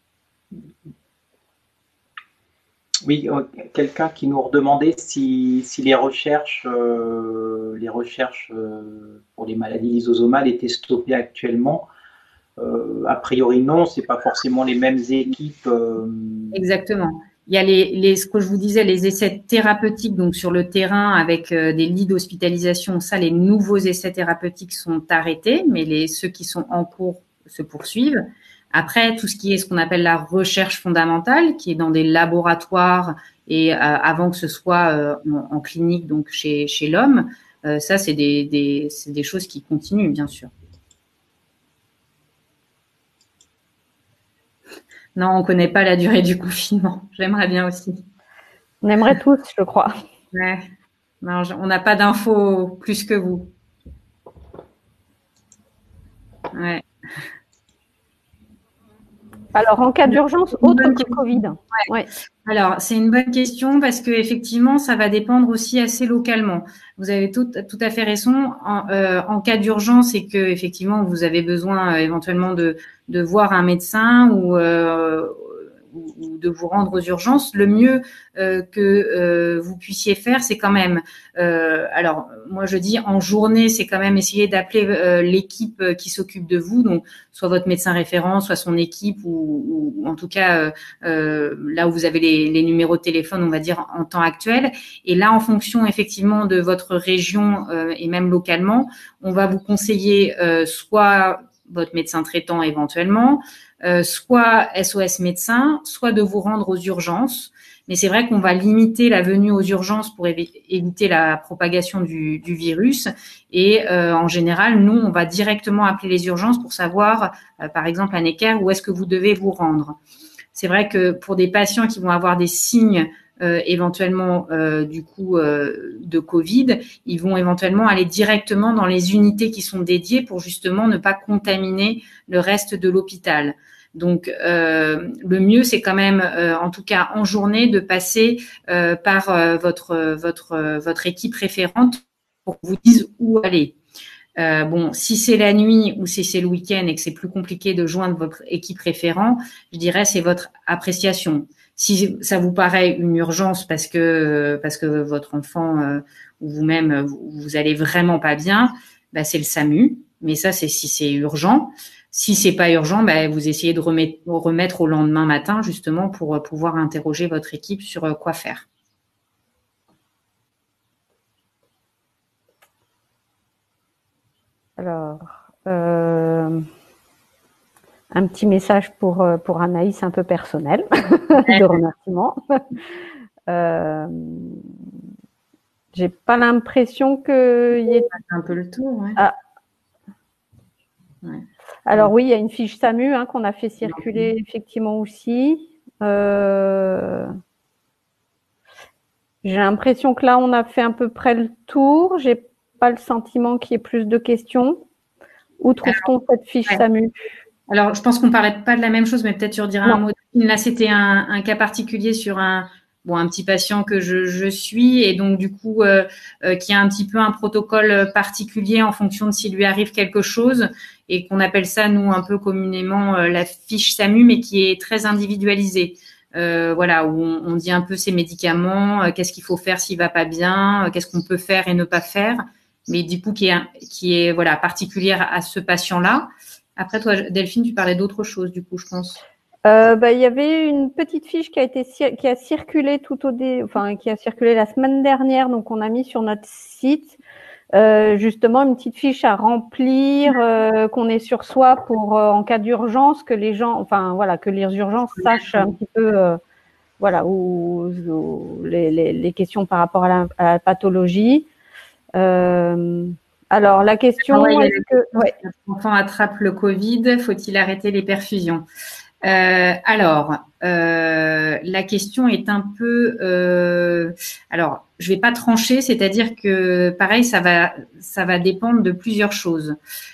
Oui, quelqu'un qui nous redemandait si, si les recherches, euh, les recherches euh, pour les maladies lysosomales étaient stoppées actuellement. Euh, a priori, non, c'est pas forcément les mêmes équipes. Euh... Exactement. Il y a les, les, ce que je vous disais, les essais thérapeutiques, donc sur le terrain avec euh, des lits d'hospitalisation. Ça, les nouveaux essais thérapeutiques sont arrêtés, mais les, ceux qui sont en cours se poursuivent. Après, tout ce qui est ce qu'on appelle la recherche fondamentale, qui est dans des laboratoires et euh, avant que ce soit euh, en, en clinique, donc chez, chez l'homme, euh, ça, c'est des, des, c'est des choses qui continuent, bien sûr. Non, on ne connaît pas la durée du confinement. J'aimerais bien aussi. On aimerait tous, je crois. Ouais. Non, on n'a pas d'infos plus que vous. Ouais. Alors, en cas d'urgence, autre que Covid. Ouais. Ouais. Alors, c'est une bonne question parce que effectivement, ça va dépendre aussi assez localement. Vous avez tout, tout à fait raison. En, euh, en cas d'urgence et que effectivement vous avez besoin euh, éventuellement de, de voir un médecin ou, euh, ou, ou de vous rendre aux urgences, le mieux euh, que euh, vous puissiez faire, c'est quand même. Euh, alors, moi, je dis en journée, c'est quand même essayer d'appeler euh, l'équipe qui s'occupe de vous, donc soit votre médecin référent, soit son équipe, ou, ou en tout cas euh, euh, là où vous avez les, les numéros de téléphone, on va dire en temps actuel. Et là, en fonction effectivement de votre région euh, et même localement, on va vous conseiller euh, soit votre médecin traitant éventuellement, euh, soit S O S médecin, soit de vous rendre aux urgences. Mais c'est vrai qu'on va limiter la venue aux urgences pour éviter la propagation du, du virus. Et euh, en général, nous, on va directement appeler les urgences pour savoir, euh, par exemple, à Necker, où est-ce que vous devez vous rendre. C'est vrai que pour des patients qui vont avoir des signes euh, éventuellement euh, du coup euh, de Covid, ils vont éventuellement aller directement dans les unités qui sont dédiées pour justement ne pas contaminer le reste de l'hôpital. Donc, euh, le mieux, c'est quand même, euh, en tout cas en journée, de passer euh, par euh, votre votre votre équipe référente pour qu'on vous dise où aller. Euh, bon, si c'est la nuit ou si c'est le week-end et que c'est plus compliqué de joindre votre équipe référent, je dirais c'est votre appréciation. Si ça vous paraît une urgence parce que parce que votre enfant euh, ou vous-même vous, vous allez vraiment pas bien, bah c'est le SAMU. Mais ça, c'est si c'est urgent. Si c'est pas urgent, bah vous essayez de remettre, remettre au lendemain matin justement pour pouvoir interroger votre équipe sur quoi faire. Alors, euh, un petit message pour, pour Anaïs, un peu personnel, de remerciement. Euh, j'ai pas l'impression qu'il y ait un peu le tour. Ouais. Ah. Ouais. Alors oui, il y a une fiche SAMU hein, qu'on a fait circuler effectivement aussi. Euh, j'ai l'impression que là, on a fait à peu près le tour. J'ai pas le sentiment qu'il y ait plus de questions. Où trouve-t-on cette fiche ouais. SAMU? Alors, je pense qu'on ne parlait pas de la même chose, mais peut-être tu rediras un mot. Là, c'était un, un cas particulier sur un, bon, un petit patient que je, je suis et donc du coup, euh, euh, qui a un petit peu un protocole particulier en fonction de s'il lui arrive quelque chose et qu'on appelle ça, nous, un peu communément euh, la fiche SAMU, mais qui est très individualisée. Euh, voilà, où on, on dit un peu ses médicaments, euh, qu'est-ce qu'il faut faire s'il va pas bien, euh, qu'est-ce qu'on peut faire et ne pas faire, mais du coup, qui est, qui est voilà, particulière à ce patient-là. Après, toi, Delphine, tu parlais d'autre chose, du coup, je pense. Euh, bah, il y avait une petite fiche qui a été qui a circulé tout au dé, enfin qui a circulé la semaine dernière, donc on a mis sur notre site euh, justement une petite fiche à remplir, euh, qu'on est sur soi pour euh, en cas d'urgence que les gens, enfin voilà, que les urgences sachent un petit peu, euh, voilà, où, où les, les, les questions par rapport à la, à la pathologie. Euh, Alors, la question, ah ouais, est-ce que… Ouais. L'enfant attrape le Covid, faut-il arrêter les perfusions? euh, Alors, euh, la question est un peu… Euh, alors, je vais pas trancher, c'est-à-dire que, pareil, ça va, ça va dépendre de plusieurs choses.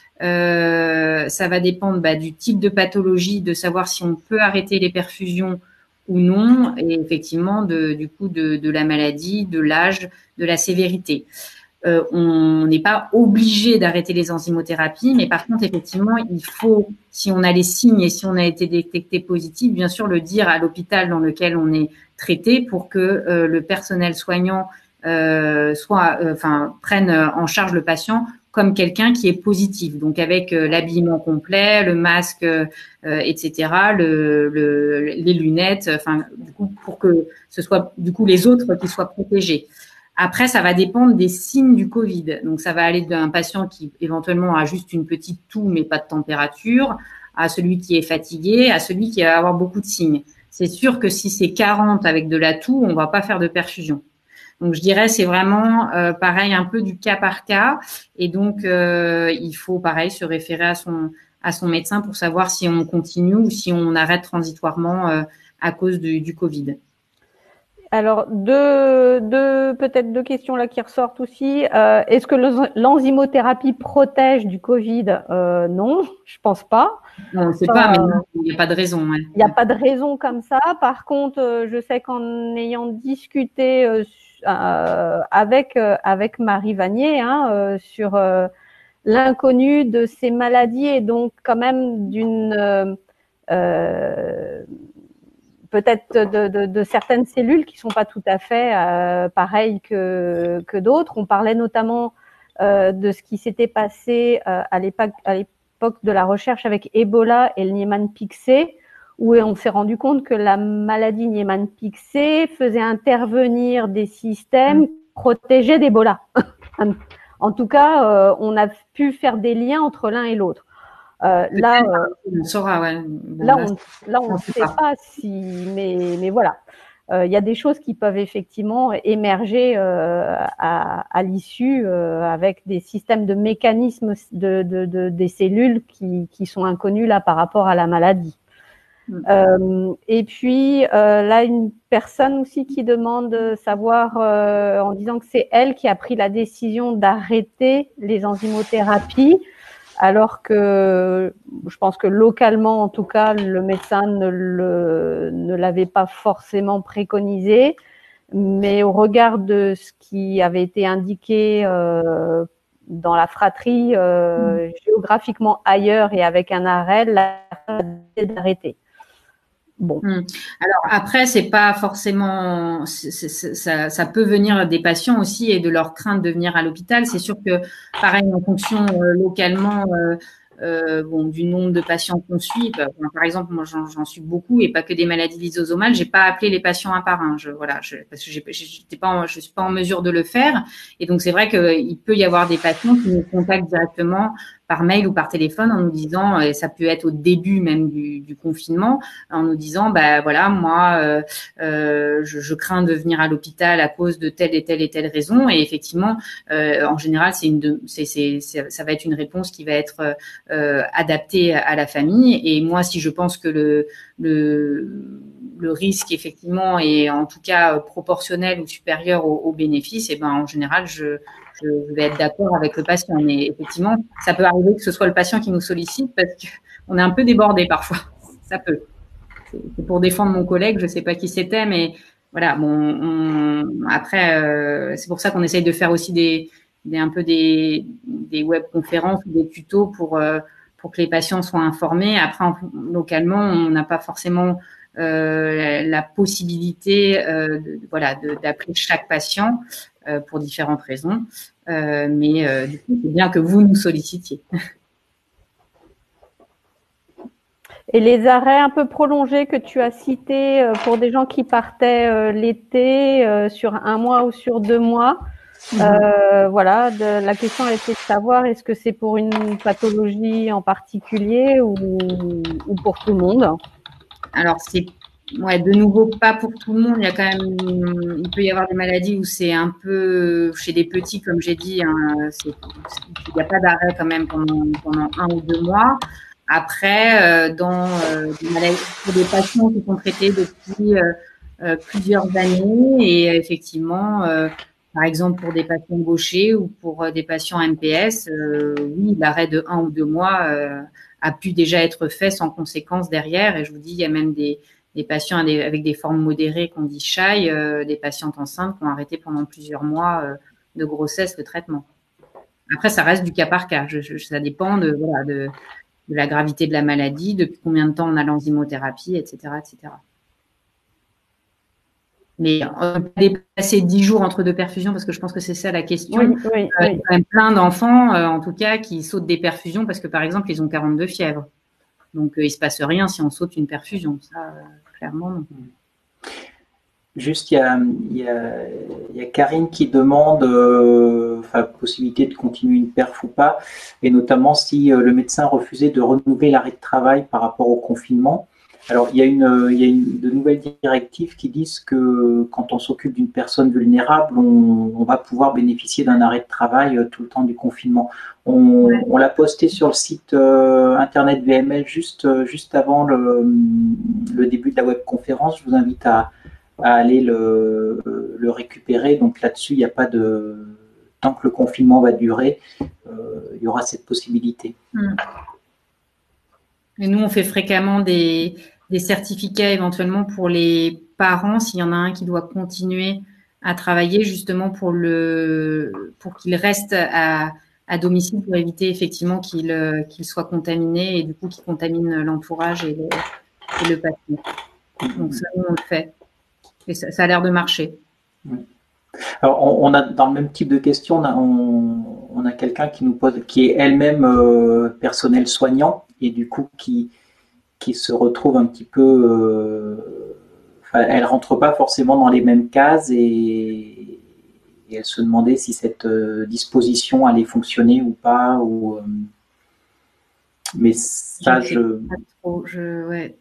Euh, ça va dépendre bah, du type de pathologie, de savoir si on peut arrêter les perfusions ou non, et effectivement, de, du coup, de, de la maladie, de l'âge, de la sévérité. Euh, on n'est pas obligé d'arrêter les enzymothérapies, mais par contre, effectivement, il faut, si on a les signes et si on a été détecté positif, bien sûr, le dire à l'hôpital dans lequel on est traité pour que euh, le personnel soignant euh, soit, euh, enfin, prenne en charge le patient comme quelqu'un qui est positif, donc avec euh, l'habillement complet, le masque, euh, et cetera, le, le, les lunettes, enfin, du coup, pour que ce soit du coup les autres qui soient protégés. Après, ça va dépendre des signes du Covid. Donc, ça va aller d'un patient qui éventuellement a juste une petite toux mais pas de température, à celui qui est fatigué, à celui qui va avoir beaucoup de signes. C'est sûr que si c'est quarante avec de la toux, on va pas faire de perfusion. Donc, je dirais c'est vraiment euh, pareil, un peu du cas par cas. Et donc, euh, il faut pareil se référer à son à son médecin pour savoir si on continue ou si on arrête transitoirement euh, à cause du, du Covid. Alors, deux, deux peut-être deux questions là qui ressortent aussi. Euh, est-ce que l'enzymothérapie protège du Covid? euh, Non, je pense pas. On ne sait pas, mais il n'y a pas de raison. Il n'y a pas de raison comme ça. Par contre, je sais qu'en ayant discuté euh, euh, avec euh, avec Marie Vanier hein, euh, sur euh, l'inconnu de ces maladies et donc quand même d'une euh, euh, peut-être de, de, de certaines cellules qui sont pas tout à fait euh, pareilles que, que d'autres. On parlait notamment euh, de ce qui s'était passé euh, à l'époque à l'époque de la recherche avec Ebola et le Niemann-Pick-C, où on s'est rendu compte que la maladie Niemann-Pick-C faisait intervenir des systèmes mmh. protégés d'Ebola. En tout cas, euh, on a pu faire des liens entre l'un et l'autre. Euh, là, euh, on saura, ouais. Bon, là, on, là, on ne sait pas. pas si, mais, mais voilà, il euh, y a des choses qui peuvent effectivement émerger euh, à, à l'issue euh, avec des systèmes de mécanismes de, de, de, des cellules qui, qui sont inconnus là par rapport à la maladie. Mmh. Euh, et puis euh, là, une personne aussi qui demande de savoir, euh, en disant que c'est elle qui a pris la décision d'arrêter les enzymothérapies. Alors que je pense que localement, en tout cas, le médecin ne, le, ne l'avait pas forcément préconisé. Mais au regard de ce qui avait été indiqué euh, dans la fratrie, euh, mmh. géographiquement ailleurs et avec un arrêt, la d'arrêter. Bon. Alors après, c'est pas forcément, c'est, c'est, ça, ça peut venir des patients aussi et de leur crainte de venir à l'hôpital. C'est sûr que, pareil, en fonction euh, localement euh, euh, bon, du nombre de patients qu'on suit, bah, bon, par exemple, moi j'en, j'en suis beaucoup et pas que des maladies lysosomales. J'ai pas appelé les patients un par un, je, voilà, je, parce que j'ai, j'étais pas, en, je suis pas en mesure de le faire. Et donc c'est vrai qu'il peut y avoir des patients qui nous contactent directement par mail ou par téléphone en nous disant, et ça peut être au début même du, du confinement, en nous disant, bah voilà, moi, euh, euh, je, je crains de venir à l'hôpital à cause de telle et telle et telle raison. Et effectivement, euh, en général, c'est une, de, c'est, c'est, c'est, ça va être une réponse qui va être euh, adaptée à la famille. Et moi, si je pense que le, le le risque effectivement est en tout cas proportionnel ou supérieur aux, aux bénéfices, et ben en général, je je vais être d'accord avec le patient. Mais effectivement, ça peut arriver que ce soit le patient qui nous sollicite parce qu'on est un peu débordé parfois. Ça peut. C'est pour défendre mon collègue, je sais pas qui c'était, mais voilà. Bon, on, après, euh, c'est pour ça qu'on essaye de faire aussi des, des un peu des, des webconférences ou des tutos pour euh, pour que les patients soient informés. Après, en, localement, on n'a pas forcément euh, la possibilité, euh, de, voilà, de, d'appeler chaque patient euh, pour différentes raisons. Euh, mais euh, du coup, c'est bien que vous nous sollicitiez. Et les arrêts un peu prolongés que tu as cités pour des gens qui partaient l'été sur un mois ou sur deux mois, mmh. euh, voilà, de, la question était de savoir est-ce que c'est pour une pathologie en particulier ou, ou pour tout le monde? Alors, c'est ouais, de nouveau pas pour tout le monde. Il y a quand même, il peut y avoir des maladies où c'est un peu chez des petits, comme j'ai dit, hein, c'est, il n'y a pas d'arrêt quand même pendant, pendant un ou deux mois. Après, euh, dans euh, des maladies, pour des patients qui sont traités depuis euh, euh, plusieurs années et effectivement, euh, par exemple pour des patients gauchers ou pour euh, des patients M P S, euh, oui, l'arrêt de un ou deux mois euh, a pu déjà être fait sans conséquence derrière. Et je vous dis, il y a même des, des patients avec des formes modérées qu'on dit shy, euh, des patientes enceintes qui ont arrêté pendant plusieurs mois euh, de grossesse le traitement. Après, ça reste du cas par cas. Je, je, ça dépend de voilà de de la gravité de la maladie, depuis combien de temps on a l'enzymothérapie, et cetera, et cetera. Mais on peut dépasser dix jours entre deux perfusions, parce que je pense que c'est ça la question. Oui, oui, euh, oui. Il y a quand même plein d'enfants, euh, en tout cas, qui sautent des perfusions parce que, par exemple, ils ont quarante-deux fièvres. Donc, euh, il ne se passe rien si on saute une perfusion. Ça, euh, clairement, non. Juste, il y a, il y a, il y a Karine qui demande euh, enfin, possibilité de continuer une perf ou pas, et notamment si euh, le médecin refusait de renouveler l'arrêt de travail par rapport au confinement. Alors, il y a, une, il y a une, de nouvelles directives qui disent que quand on s'occupe d'une personne vulnérable, on, on va pouvoir bénéficier d'un arrêt de travail euh, tout le temps du confinement. On, ouais. on l'a posté sur le site euh, internet V M L juste, juste avant le, le début de la webconférence. Je vous invite à à aller le, le récupérer. Donc là-dessus, il n'y a pas de... Tant que le confinement va durer, euh, il y aura cette possibilité. Et nous, on fait fréquemment des, des certificats éventuellement pour les parents, s'il y en a un qui doit continuer à travailler justement pour, le, pour qu'il reste à, à domicile pour éviter effectivement qu'il, qu'il soit contaminé et du coup qu'il contamine l'entourage et le, et le patient. Donc ça, nous, on le fait. Et ça, ça a l'air de marcher. Oui. Alors, on, on a dans le même type de question, on a, on, on a quelqu'un qui nous pose, qui est elle-même euh, personnel soignant et du coup qui, qui se retrouve un petit peu, euh, enfin, elle rentre pas forcément dans les mêmes cases et, et elle se demandait si cette euh, disposition allait fonctionner ou pas. Ou, euh, mais ça, je. je... Pas trop, je ouais.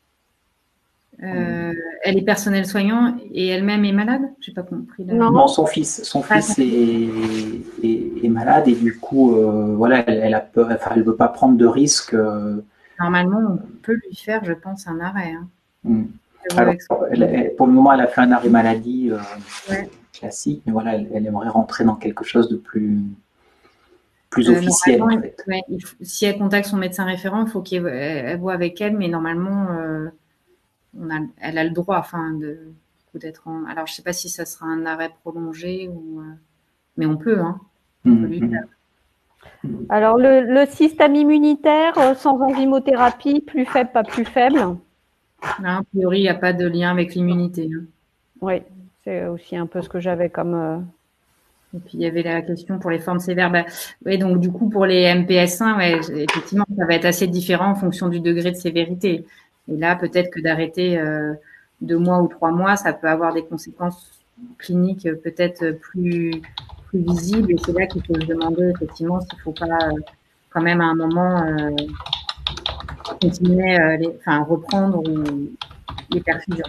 Euh, elle est personnel soignant et elle-même est malade? J'ai pas compris. La... Non. non, son fils, son ah, fils est, est, est malade et du coup, euh, voilà, elle, elle a peur, enfin, elle veut pas prendre de risques. Euh, Normalement, on peut lui faire, je pense, un arrêt. Hein. Hum. Alors, elle, elle, pour le moment, elle a fait un arrêt maladie euh, ouais. classique, mais voilà, elle, elle aimerait rentrer dans quelque chose de plus, plus euh, officiel. En fait. Ouais, il faut, si elle contacte son médecin référent, il faut qu'elle elle voit avec elle, mais normalement. Euh, On a, elle a le droit, enfin, de d'être en. Alors, je ne sais pas si ça sera un arrêt prolongé ou, mais on peut, hein. On peut lui faire. Alors, le, le système immunitaire sans enzymothérapie, plus faible, pas plus faible? Là, a priori, il n'y a pas de lien avec l'immunité. Hein. Oui, c'est aussi un peu ce que j'avais comme… Euh... Et puis, il y avait la question pour les formes sévères. Bah, ouais, donc, du coup, pour les M P S un, ouais, effectivement, ça va être assez différent en fonction du degré de sévérité. Et là, peut-être que d'arrêter euh, deux mois ou trois mois, ça peut avoir des conséquences cliniques euh, peut-être plus, plus visibles. Et c'est là qu'il faut se demander, effectivement, s'il ne faut pas euh, quand même à un moment euh, continuer, euh, les, enfin, reprendre ou, les perfusions.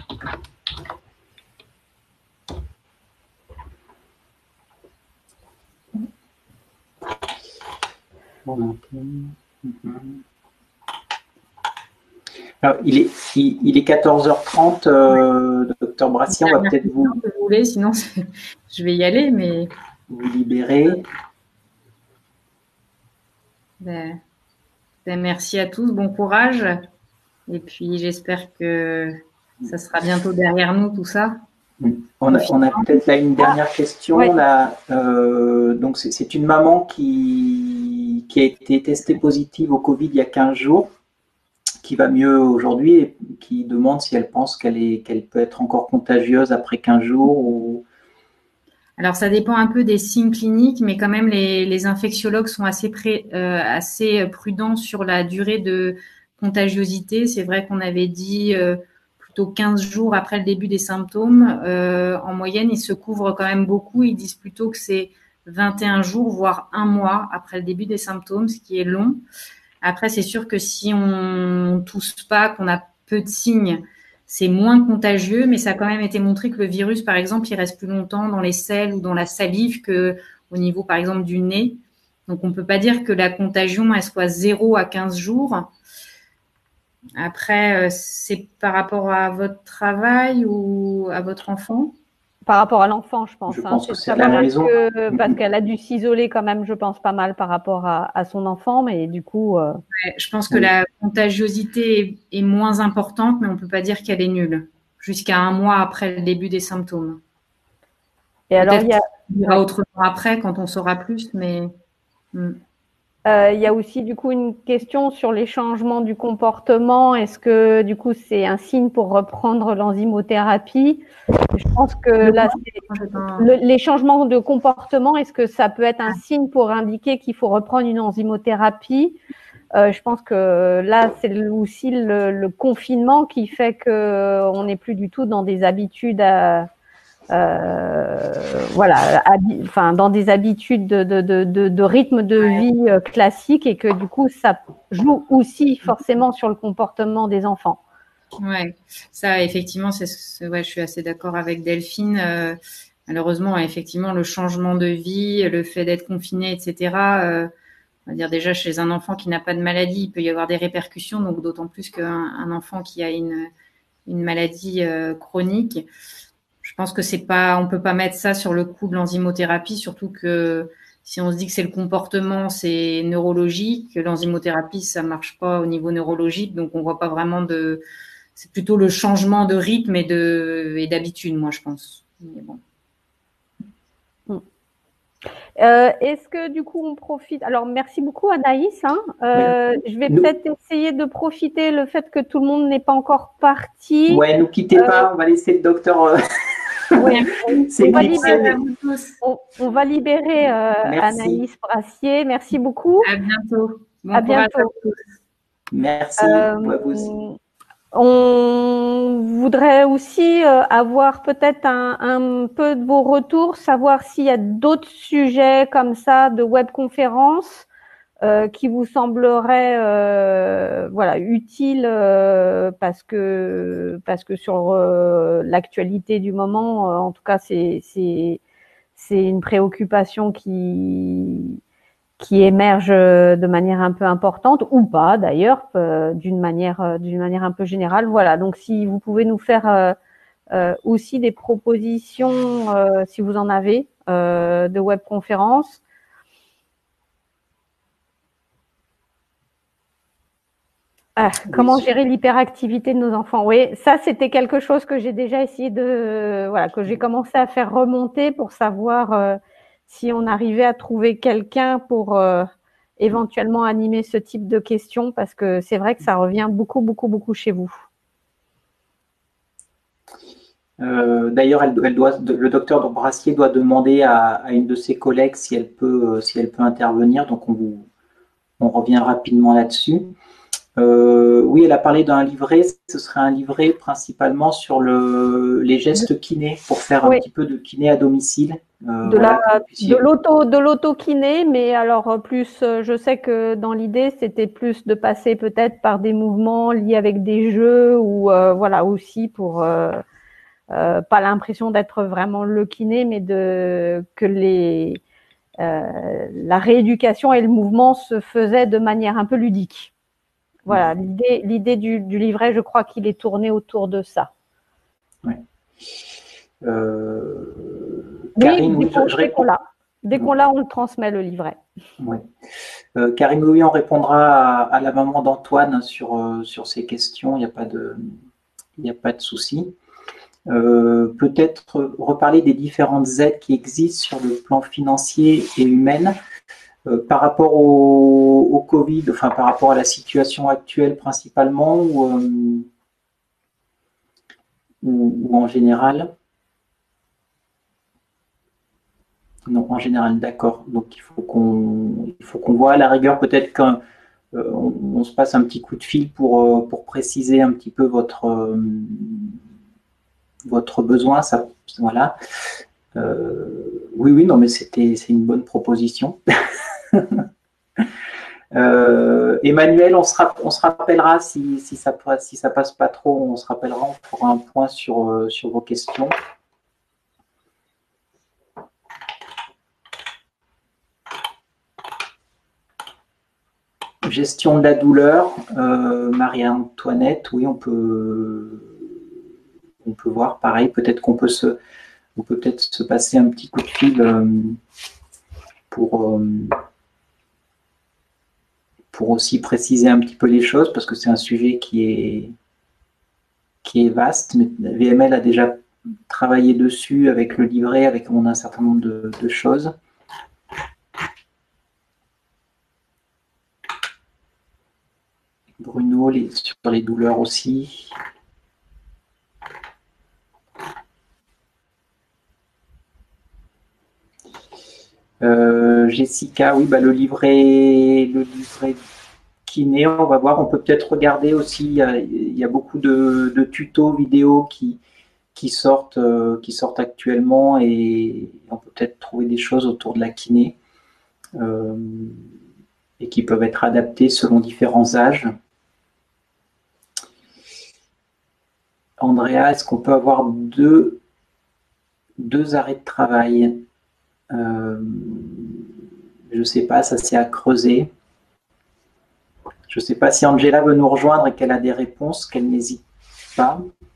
Alors, il est, il, il est quatorze heures trente, euh, docteur Brassier, on va peut-être vous… vous voulez, sinon je vais y aller, mais… Vous libérer. Ben, ben, merci à tous, bon courage. Et puis, j'espère que ça sera bientôt derrière nous, tout ça. On a, on a peut-être là une dernière question. Ouais. Là, euh, donc c'est une maman qui, qui a été testée positive au Covid il y a quinze jours, qui va mieux aujourd'hui et qui demande si elle pense qu'elle est, qu'elle peut être encore contagieuse après quinze jours ou… Alors, ça dépend un peu des signes cliniques, mais quand même, les, les infectiologues sont assez, pré, euh, assez prudents sur la durée de contagiosité. C'est vrai qu'on avait dit euh, plutôt quinze jours après le début des symptômes. Euh, en moyenne, ils se couvrent quand même beaucoup. Ils disent plutôt que c'est vingt et un jours, voire un mois après le début des symptômes, ce qui est long. Après, c'est sûr que si on tousse pas, qu'on a peu de signes, c'est moins contagieux, mais ça a quand même été montré que le virus, par exemple, il reste plus longtemps dans les selles ou dans la salive que au niveau, par exemple, du nez. Donc, on ne peut pas dire que la contagion, elle soit zéro à quinze jours. Après, c'est par rapport à votre travail ou à votre enfant? Par rapport à l'enfant, je pense. Je hein. pense que c'est à la maison. Que, parce qu'elle a dû s'isoler quand même, je pense, pas mal par rapport à, à son enfant, mais du coup… Euh... Ouais, je pense que oui. La contagiosité est, est moins importante, mais on ne peut pas dire qu'elle est nulle, jusqu'à un mois après le début des symptômes. Et alors, il y a… Il y aura autrement après, quand on saura plus, mais… Hmm. Euh, il y a aussi du coup une question sur les changements du comportement. Est-ce que du coup c'est un signe pour reprendre l'enzymothérapie? Je pense que le là, le, les changements de comportement, est-ce que ça peut être un signe pour indiquer qu'il faut reprendre une enzymothérapie? euh, Je pense que là, c'est aussi le, le confinement qui fait que on n'est plus du tout dans des habitudes à… Euh, voilà, enfin dans des habitudes de, de, de, de rythme de vie euh, classique et que du coup ça joue aussi forcément sur le comportement des enfants. Ouais, ça effectivement, c'est, ouais, je suis assez d'accord avec Delphine. Euh, malheureusement, effectivement, le changement de vie, le fait d'être confiné, et cetera. Euh, on va dire déjà chez un enfant qui n'a pas de maladie, il peut y avoir des répercussions, donc d'autant plus qu'un un enfant qui a une une maladie euh, chronique. Je pense que c'est pas, on peut pas mettre ça sur le coup de l'enzymothérapie, surtout que si on se dit que c'est le comportement, c'est neurologique, l'enzymothérapie, ça marche pas au niveau neurologique, donc on voit pas vraiment de, c'est plutôt le changement de rythme et de, et d'habitude, moi, je pense. Mais bon. Euh, est-ce que du coup on profite? Alors merci beaucoup Anaïs. Hein. Euh, je vais peut-être essayer de profiter le fait que tout le monde n'est pas encore parti. Ouais, nous quittez euh, pas, on va laisser le docteur. Euh... Ouais, on, on, va libérer, on, on va libérer euh, Anaïs Brassier. Merci beaucoup. À bientôt. Bon à bientôt. À tous. Merci. Euh, ouais, vous aussi. On voudrait aussi euh, avoir peut-être un, un peu de vos retours, savoir s'il y a d'autres sujets comme ça de webconférences euh, qui vous sembleraient euh, voilà utiles euh, parce que parce que sur euh, l'actualité du moment, euh, en tout cas c'est c'est c'est une préoccupation qui qui émerge de manière un peu importante ou pas d'ailleurs, euh, d'une manière euh, d'une manière un peu générale. Voilà. Donc si vous pouvez nous faire euh, euh, aussi des propositions, euh, si vous en avez, euh, de webconférences. Ah, comment gérer l'hyperactivité de nos enfants? Oui, ça c'était quelque chose que j'ai déjà essayé de, voilà, que j'ai commencé à faire remonter pour savoir euh, si on arrivait à trouver quelqu'un pour euh, éventuellement animer ce type de questions, parce que c'est vrai que ça revient beaucoup, beaucoup, beaucoup chez vous. Euh, D'ailleurs, elle, elle doit, le docteur Brassier doit demander à, à une de ses collègues si elle peut, si elle peut intervenir. Donc, on, vous, on revient rapidement là-dessus. Euh, oui, elle a parlé d'un livret. Ce serait un livret principalement sur le, les gestes kinés pour faire Oui. un petit peu de kiné à domicile. Euh, de voilà, la, de l'auto, de l'auto-kiné, mais alors plus, je sais que dans l'idée, c'était plus de passer peut-être par des mouvements liés avec des jeux ou euh, voilà aussi pour euh, euh, pas l'impression d'être vraiment le kiné, mais de que les euh, la rééducation et le mouvement se faisaient de manière un peu ludique. Voilà, l'idée, l'idée du, du livret, je crois qu'il est tourné autour de ça. Ouais. Euh, oui, Karine, dès, oui, je, je dès qu'on l'a, dès qu'on l'a, on le transmet le livret. Ouais. Euh, Karine, oui, on répondra à, à la maman d'Antoine sur, euh, sur ces questions. Il n'y a pas de, il n'y a pas de souci. Euh, peut-être reparler des différentes aides qui existent sur le plan financier et humain euh, par rapport au, au Covid, enfin par rapport à la situation actuelle principalement ou, euh, ou, ou en général. Non, en général, d'accord. Donc il faut qu'on il faut qu'on voit à la rigueur peut-être qu'on euh, on, on se passe un petit coup de fil pour, euh, pour préciser un petit peu votre, euh, votre besoin. Ça, voilà. Euh, oui, oui, non, mais c'était c'est une bonne proposition. euh, Emmanuel, on se, on se rappellera si, si, ça, si ça passe pas trop, on se rappellera, on fera un point sur, euh, sur vos questions. Gestion de la douleur, euh, Marie-Antoinette, oui, on peut, on peut voir, pareil, peut-être qu'on peut se, on peut peut-être se passer un petit coup de fil euh, pour, euh, pour aussi préciser un petit peu les choses, parce que c'est un sujet qui est, qui est vaste, mais V M L a déjà travaillé dessus avec le livret, avec on a un certain nombre de, de choses. Bruno, les, sur les douleurs aussi. Euh, Jessica, oui, bah, le livret, le livret kiné, on va voir. On peut peut-être regarder aussi. Il y a, il y a beaucoup de, de tutos vidéo qui, qui sortent, euh, qui sortent actuellement et on peut peut-être trouver des choses autour de la kiné euh, et qui peuvent être adaptées selon différents âges. Andrea, est-ce qu'on peut avoir deux, deux arrêts de travail? euh, Je ne sais pas, ça c'est à creuser. Je ne sais pas si Angela veut nous rejoindre et qu'elle a des réponses, qu'elle n'hésite pas.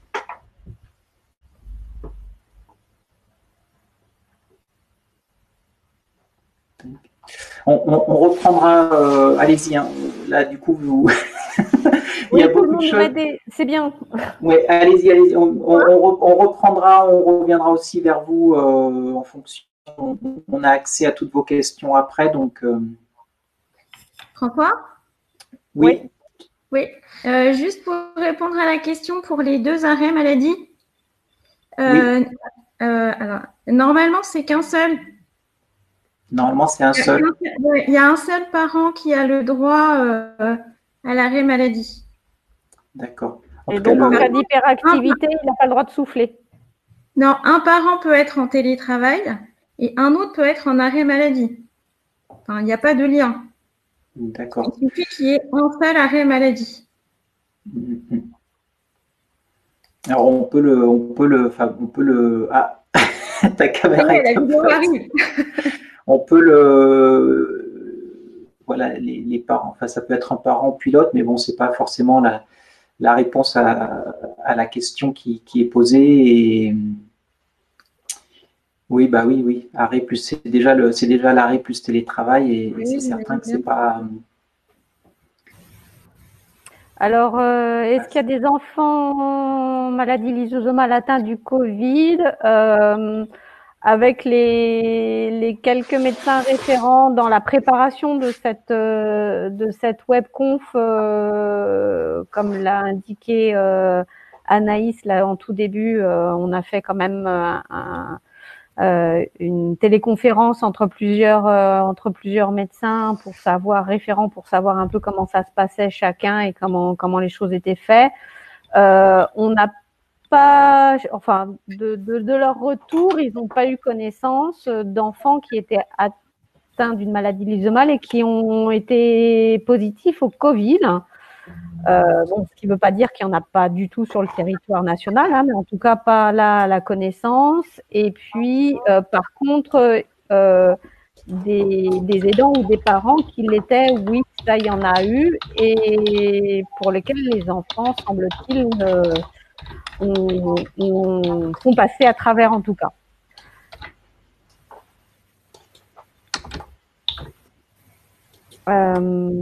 On, on, on reprendra, euh, allez-y, hein, là du coup, vous... il y a oui, beaucoup de choses. Des... C'est bien. Oui, allez-y, allez-y, on, on, on reprendra, on reviendra aussi vers vous euh, en fonction. On, on a accès à toutes vos questions après, donc. Euh... François? Oui. Oui, euh, juste pour répondre à la question pour les deux arrêts maladie. Euh, oui. euh, alors, normalement, c'est qu'un seul. Normalement, c'est un seul. Il y a un seul parent qui a le droit euh, à l'arrêt maladie. D'accord. Et donc, en cas d'hyperactivité, il n'a pas le droit de souffler. Non, un parent peut être en télétravail et un autre peut être en arrêt maladie. Enfin, il n'y a pas de lien. D'accord. Il suffit qu'il y ait un seul arrêt maladie. Alors, on peut le... On peut le, enfin, on peut le... Ah, ta caméra ouais, est la vidéo arrive. On peut le... Voilà, les, les parents, enfin, ça peut être un parent puis l'autre, mais bon, c'est pas forcément la, la réponse à, à la question qui, qui est posée. Et... Oui, bah oui, oui. Arrêt plus, c'est déjà le, c'est déjà l'arrêt plus télétravail, et, oui, et c'est certain que c'est pas. Alors, euh, est-ce qu'il y a des enfants maladie lysosomale atteints du Covid euh, avec les, les quelques médecins référents dans la préparation de cette euh, de cette webconf, euh, comme l'a indiqué euh, Anaïs, là, en tout début, euh, on a fait quand même un, un, euh, une téléconférence entre plusieurs, euh, entre plusieurs médecins pour savoir, référents, pour savoir un peu comment ça se passait chacun et comment, comment les choses étaient faites. Euh, on n'a pas, enfin, de, de, de leur retour, ils n'ont pas eu connaissance d'enfants qui étaient atteints d'une maladie lysomale et qui ont été positifs au Covid. Euh, bon, ce qui ne veut pas dire qu'il n'y en a pas du tout sur le territoire national, hein, mais en tout cas pas là à la connaissance. Et puis, euh, par contre, euh, des, des aidants ou des parents qui l'étaient, oui, ça, il y en a eu, et pour lesquels les enfants, semble-t-il, euh, on, on, font passer à travers en tout cas. Euh,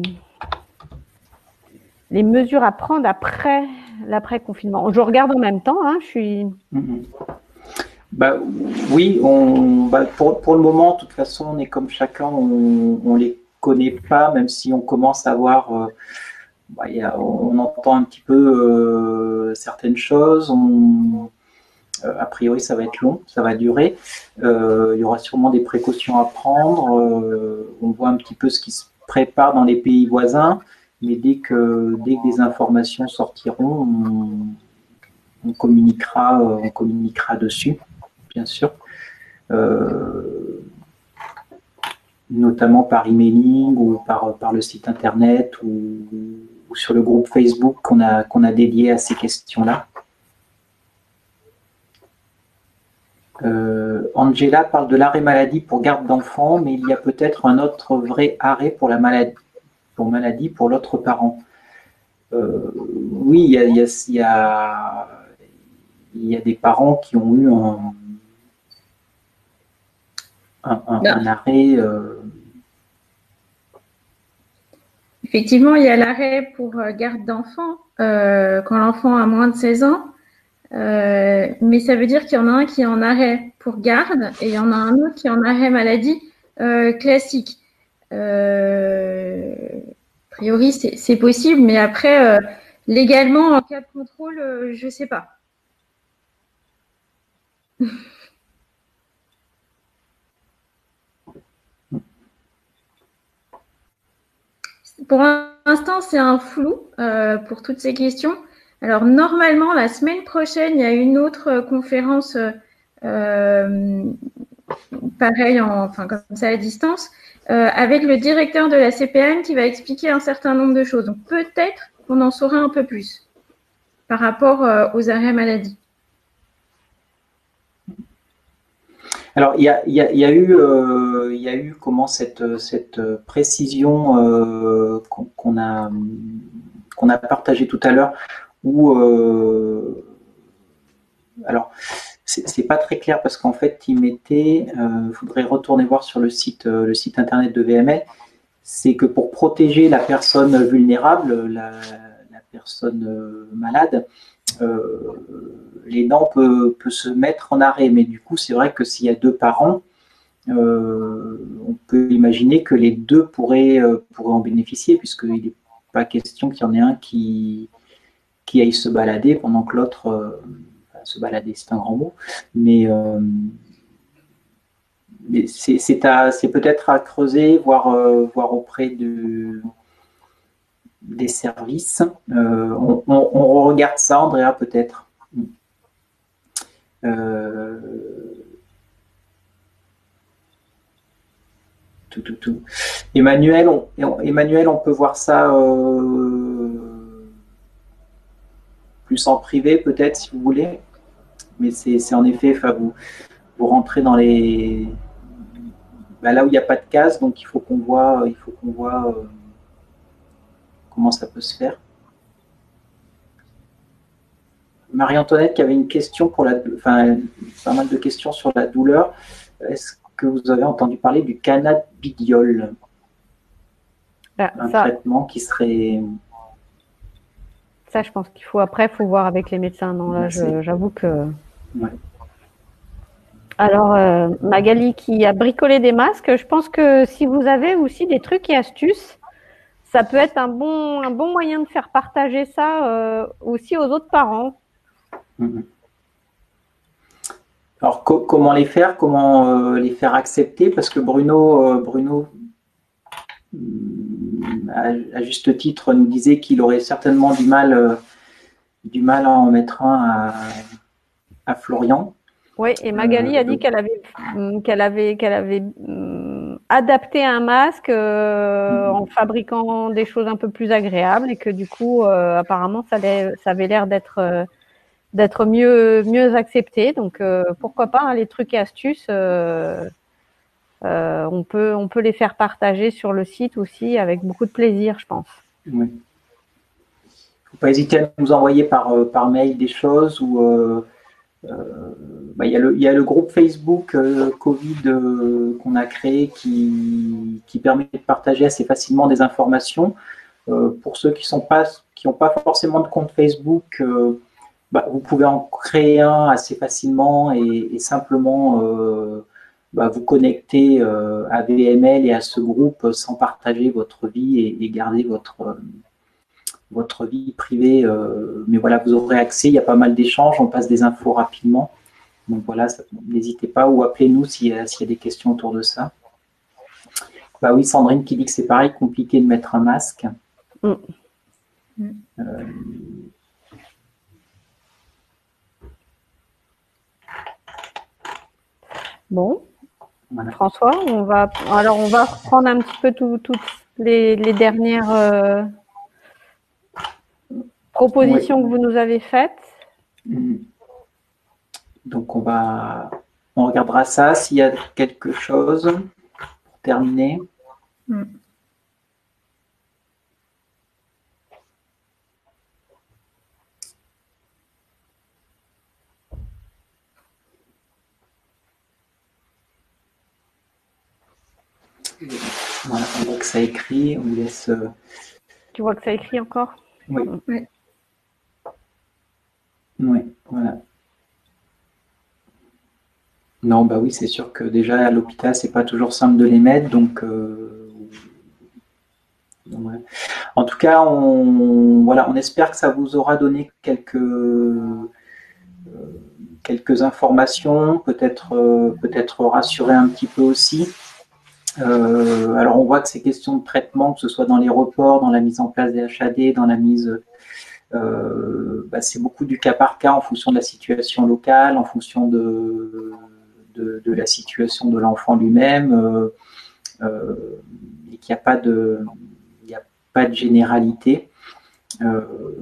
les mesures à prendre après l'après-confinement. Je regarde en même temps, hein, je suis… Mmh. Bah, oui, on, bah, pour, pour le moment, de toute façon, on est comme chacun, on ne les connaît pas, même si on commence à voir… Euh, bah, y a, on entend un petit peu euh, certaines choses. On, euh, a priori, ça va être long, ça va durer. Euh, il y aura sûrement des précautions à prendre. Euh, on voit un petit peu ce qui se prépare dans les pays voisins, mais dès que, dès que des informations sortiront, on, on communiquera, on communiquera dessus, bien sûr. Euh, notamment par emailing ou par, par le site internet ou, ou sur le groupe Facebook qu'on a, qu'on a dédié à ces questions-là. Euh, Angela parle de l'arrêt maladie pour garde d'enfants, mais il y a peut-être un autre vrai arrêt pour la maladie pour, maladie pour l'autre parent. Euh, oui, il y a, il y a, il y a, il y a des parents qui ont eu un, un, un, un arrêt… Euh, Effectivement, il y a l'arrêt pour garde d'enfant euh, quand l'enfant a moins de seize ans, euh, mais ça veut dire qu'il y en a un qui est en arrêt pour garde et il y en a un autre qui est en arrêt maladie euh, classique. Euh, a priori, c'est possible, mais après, euh, légalement, en cas de contrôle, euh, je ne sais pas. Pour l'instant, c'est un flou euh, pour toutes ces questions. Alors, normalement, la semaine prochaine, il y a une autre conférence, euh, pareil, en, enfin, comme ça à distance, euh, avec le directeur de la C P M qui va expliquer un certain nombre de choses. Donc, peut-être qu'on en saura un peu plus par rapport euh, aux arrêts maladie. Alors, il y a, il y a, il y a eu, euh, il y a eu comment cette, cette précision euh, qu'on qu'on a, qu'on a partagée tout à l'heure, où, euh, alors, c'est pas très clair parce qu'en fait, il mettait, il euh, faudrait retourner voir sur le site, euh, le site internet de V M L, c'est que pour protéger la personne vulnérable, la, la personne euh, malade, euh, l'aidant peut, peut se mettre en arrêt, mais du coup, c'est vrai que s'il y a deux parents, euh, on peut imaginer que les deux pourraient, euh, pourraient en bénéficier, puisqu'il n'est pas question qu'il y en ait un qui, qui aille se balader pendant que l'autre, euh, enfin, se balader, c'est un grand mot, mais, euh, mais c'est peut-être à creuser, voir, euh, voir auprès de des services. Euh, on, on, on regarde ça, Andrea, peut-être. Euh, tout, tout, tout. Emmanuel, on, Emmanuel, on peut voir ça euh, plus en privé, peut-être, si vous voulez. Mais c'est en effet, enfin, vous, vous rentrez dans les… Ben, là où il n'y a pas de case, donc il faut qu'on voit, il faut qu'on voit euh, comment ça peut se faire. Marie-Antoinette qui avait une question pour la… Enfin, pas mal de questions sur la douleur. Est-ce que vous avez entendu parler du cannabidiol? Là, Un ça, traitement qui serait… Ça, je pense qu'il faut… Après, il faut voir avec les médecins. Non, là, j'avoue que… Ouais. Alors, euh, Magali qui a bricolé des masques, je pense que si vous avez aussi des trucs et astuces, ça peut être un bon, un bon moyen de faire partager ça euh, aussi aux autres parents. Mmh. Alors, co comment les faire? Comment euh, les faire accepter? Parce que Bruno, euh, Bruno à, à juste titre, nous disait qu'il aurait certainement du mal, euh, du mal à en mettre un à, à Florian. Oui, et Magali euh, a dit qu'elle avait, qu'elle avait, qu'elle avait hum, adapté un masque euh, mmh. en fabriquant des choses un peu plus agréables et que du coup, euh, apparemment, ça, ça avait l'air d'être euh, d'être mieux, mieux accepté. Donc, euh, pourquoi pas, hein, les trucs et astuces, euh, euh, on, peut, on peut les faire partager sur le site aussi avec beaucoup de plaisir, je pense. Oui. Faut pas hésiter à nous envoyer par, par mail des choses ou euh, euh, bah, y a le, y a le groupe Facebook euh, Covid euh, qu'on a créé qui, qui permet de partager assez facilement des informations. Euh, pour ceux qui n'ont pas, qui pas forcément de compte Facebook, euh, bah, vous pouvez en créer un assez facilement et, et simplement euh, bah, vous connecter euh, à V M L et à ce groupe sans partager votre vie et, et garder votre, euh, votre vie privée. Euh, mais voilà, vous aurez accès, il y a pas mal d'échanges, on passe des infos rapidement. Donc voilà, n'hésitez pas ou appelez-nous s'il y, s'il y a des questions autour de ça. Bah oui, Sandrine qui dit que c'est pareil, compliqué de mettre un masque. Mm. Euh, Bon, voilà. François, on va alors on va reprendre un petit peu tout, toutes les, les dernières euh, propositions oui. que vous nous avez faites. Donc on va, on regardera ça s'il y a quelque chose pour terminer. Mm. Voilà, on voit que ça écrit, on vous laisse. Tu vois que ça écrit encore? Oui. Oui, oui, voilà. Non, bah oui, c'est sûr que déjà à l'hôpital, c'est pas toujours simple de les mettre, donc. Euh... donc ouais. En tout cas, on, voilà, on espère que ça vous aura donné quelques. Euh, quelques informations, peut-être euh, peut-être rassurer un petit peu aussi. Euh, alors on voit que ces questions de traitement, que ce soit dans les reports, dans la mise en place des H A D, dans la mise, euh, bah, c'est beaucoup du cas par cas en fonction de la situation locale, en fonction de, de, de la situation de l'enfant lui-même, euh, euh, et qu'il n'y a pas de, il n'y a pas de généralité. Euh,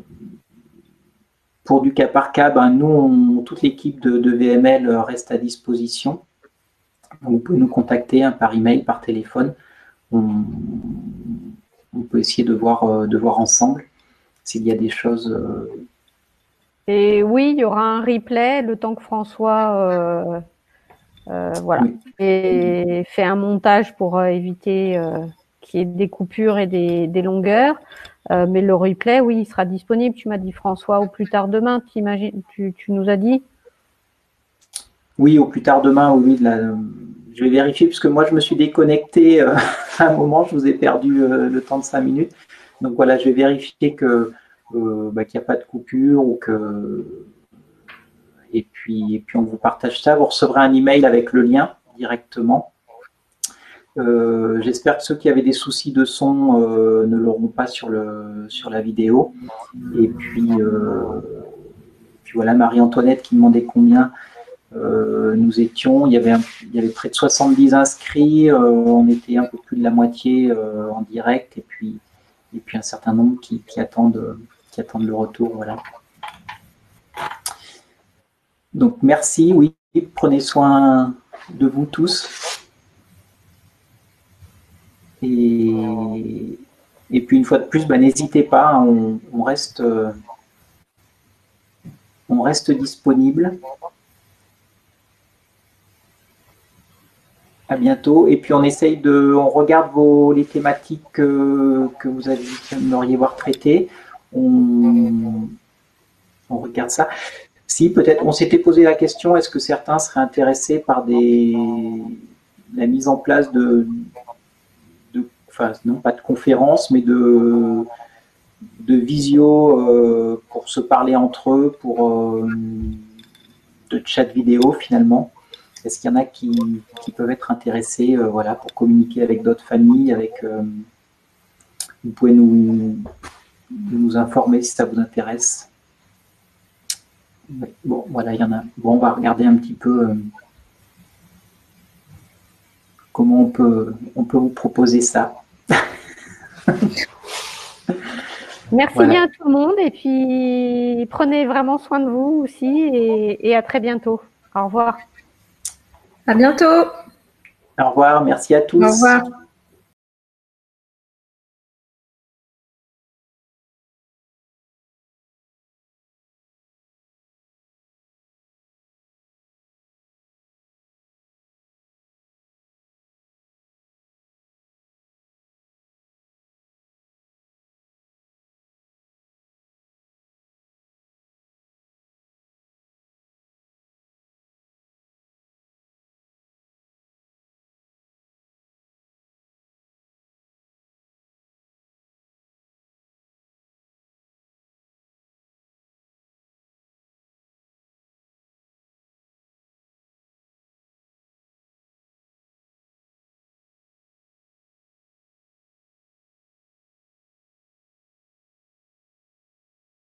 Pour du cas par cas, ben nous, on, toute l'équipe de, de V M L reste à disposition. Donc, vous pouvez nous contacter hein, par email, par téléphone. On, on peut essayer de voir, de voir ensemble s'il y a des choses. Euh... Et oui, il y aura un replay le temps que François euh, euh, voilà, oui. et fait un montage pour euh, éviter euh, qu'il y ait des coupures et des, des longueurs. Euh, mais le replay, oui, il sera disponible. Tu m'as dit François, au plus tard demain. Tu, tu nous as dit? Oui, au plus tard demain. Oui, la, je vais vérifier puisque moi je me suis déconnecté euh, à un moment. Je vous ai perdu euh, le temps de cinq minutes. Donc voilà, je vais vérifier que euh, bah, qu'il n'y a pas de coupure ou que et puis et puis on vous partage ça. Vous recevrez un email avec le lien directement. Euh, J'espère que ceux qui avaient des soucis de son euh, ne l'auront pas sur, le, sur la vidéo. Et puis, euh, puis voilà, Marie-Antoinette qui demandait combien euh, nous étions. Il y, avait un, il y avait près de soixante-dix inscrits. Euh, on était un peu plus de la moitié euh, en direct. Et puis, et puis un certain nombre qui, qui, attendent, qui attendent le retour. Voilà. Donc merci, oui, prenez soin de vous tous. Et, et puis une fois de plus, bah, n'hésitez pas, on, on, reste, euh, on reste disponible. À bientôt. Et puis on essaye de, on regarde vos, les thématiques que, que vous aimeriez voir traitées. On, on regarde ça. Si peut-être, on s'était posé la question, est-ce que certains seraient intéressés par des, la mise en place de Enfin, non pas de conférences, mais de, de visio euh, pour se parler entre eux, pour euh, de chat vidéo finalement. Est-ce qu'il y en a qui, qui peuvent être intéressés euh, voilà, pour communiquer avec d'autres familles avec, euh, vous pouvez nous, nous informer si ça vous intéresse. Bon, voilà, il y en a. Bon, on va regarder un petit peu euh, comment on peut, on peut vous proposer ça. Merci Voilà. bien à tout le monde et puis prenez vraiment soin de vous aussi et, et à très bientôt. Au revoir. À bientôt. Au revoir, merci à tous. Au revoir.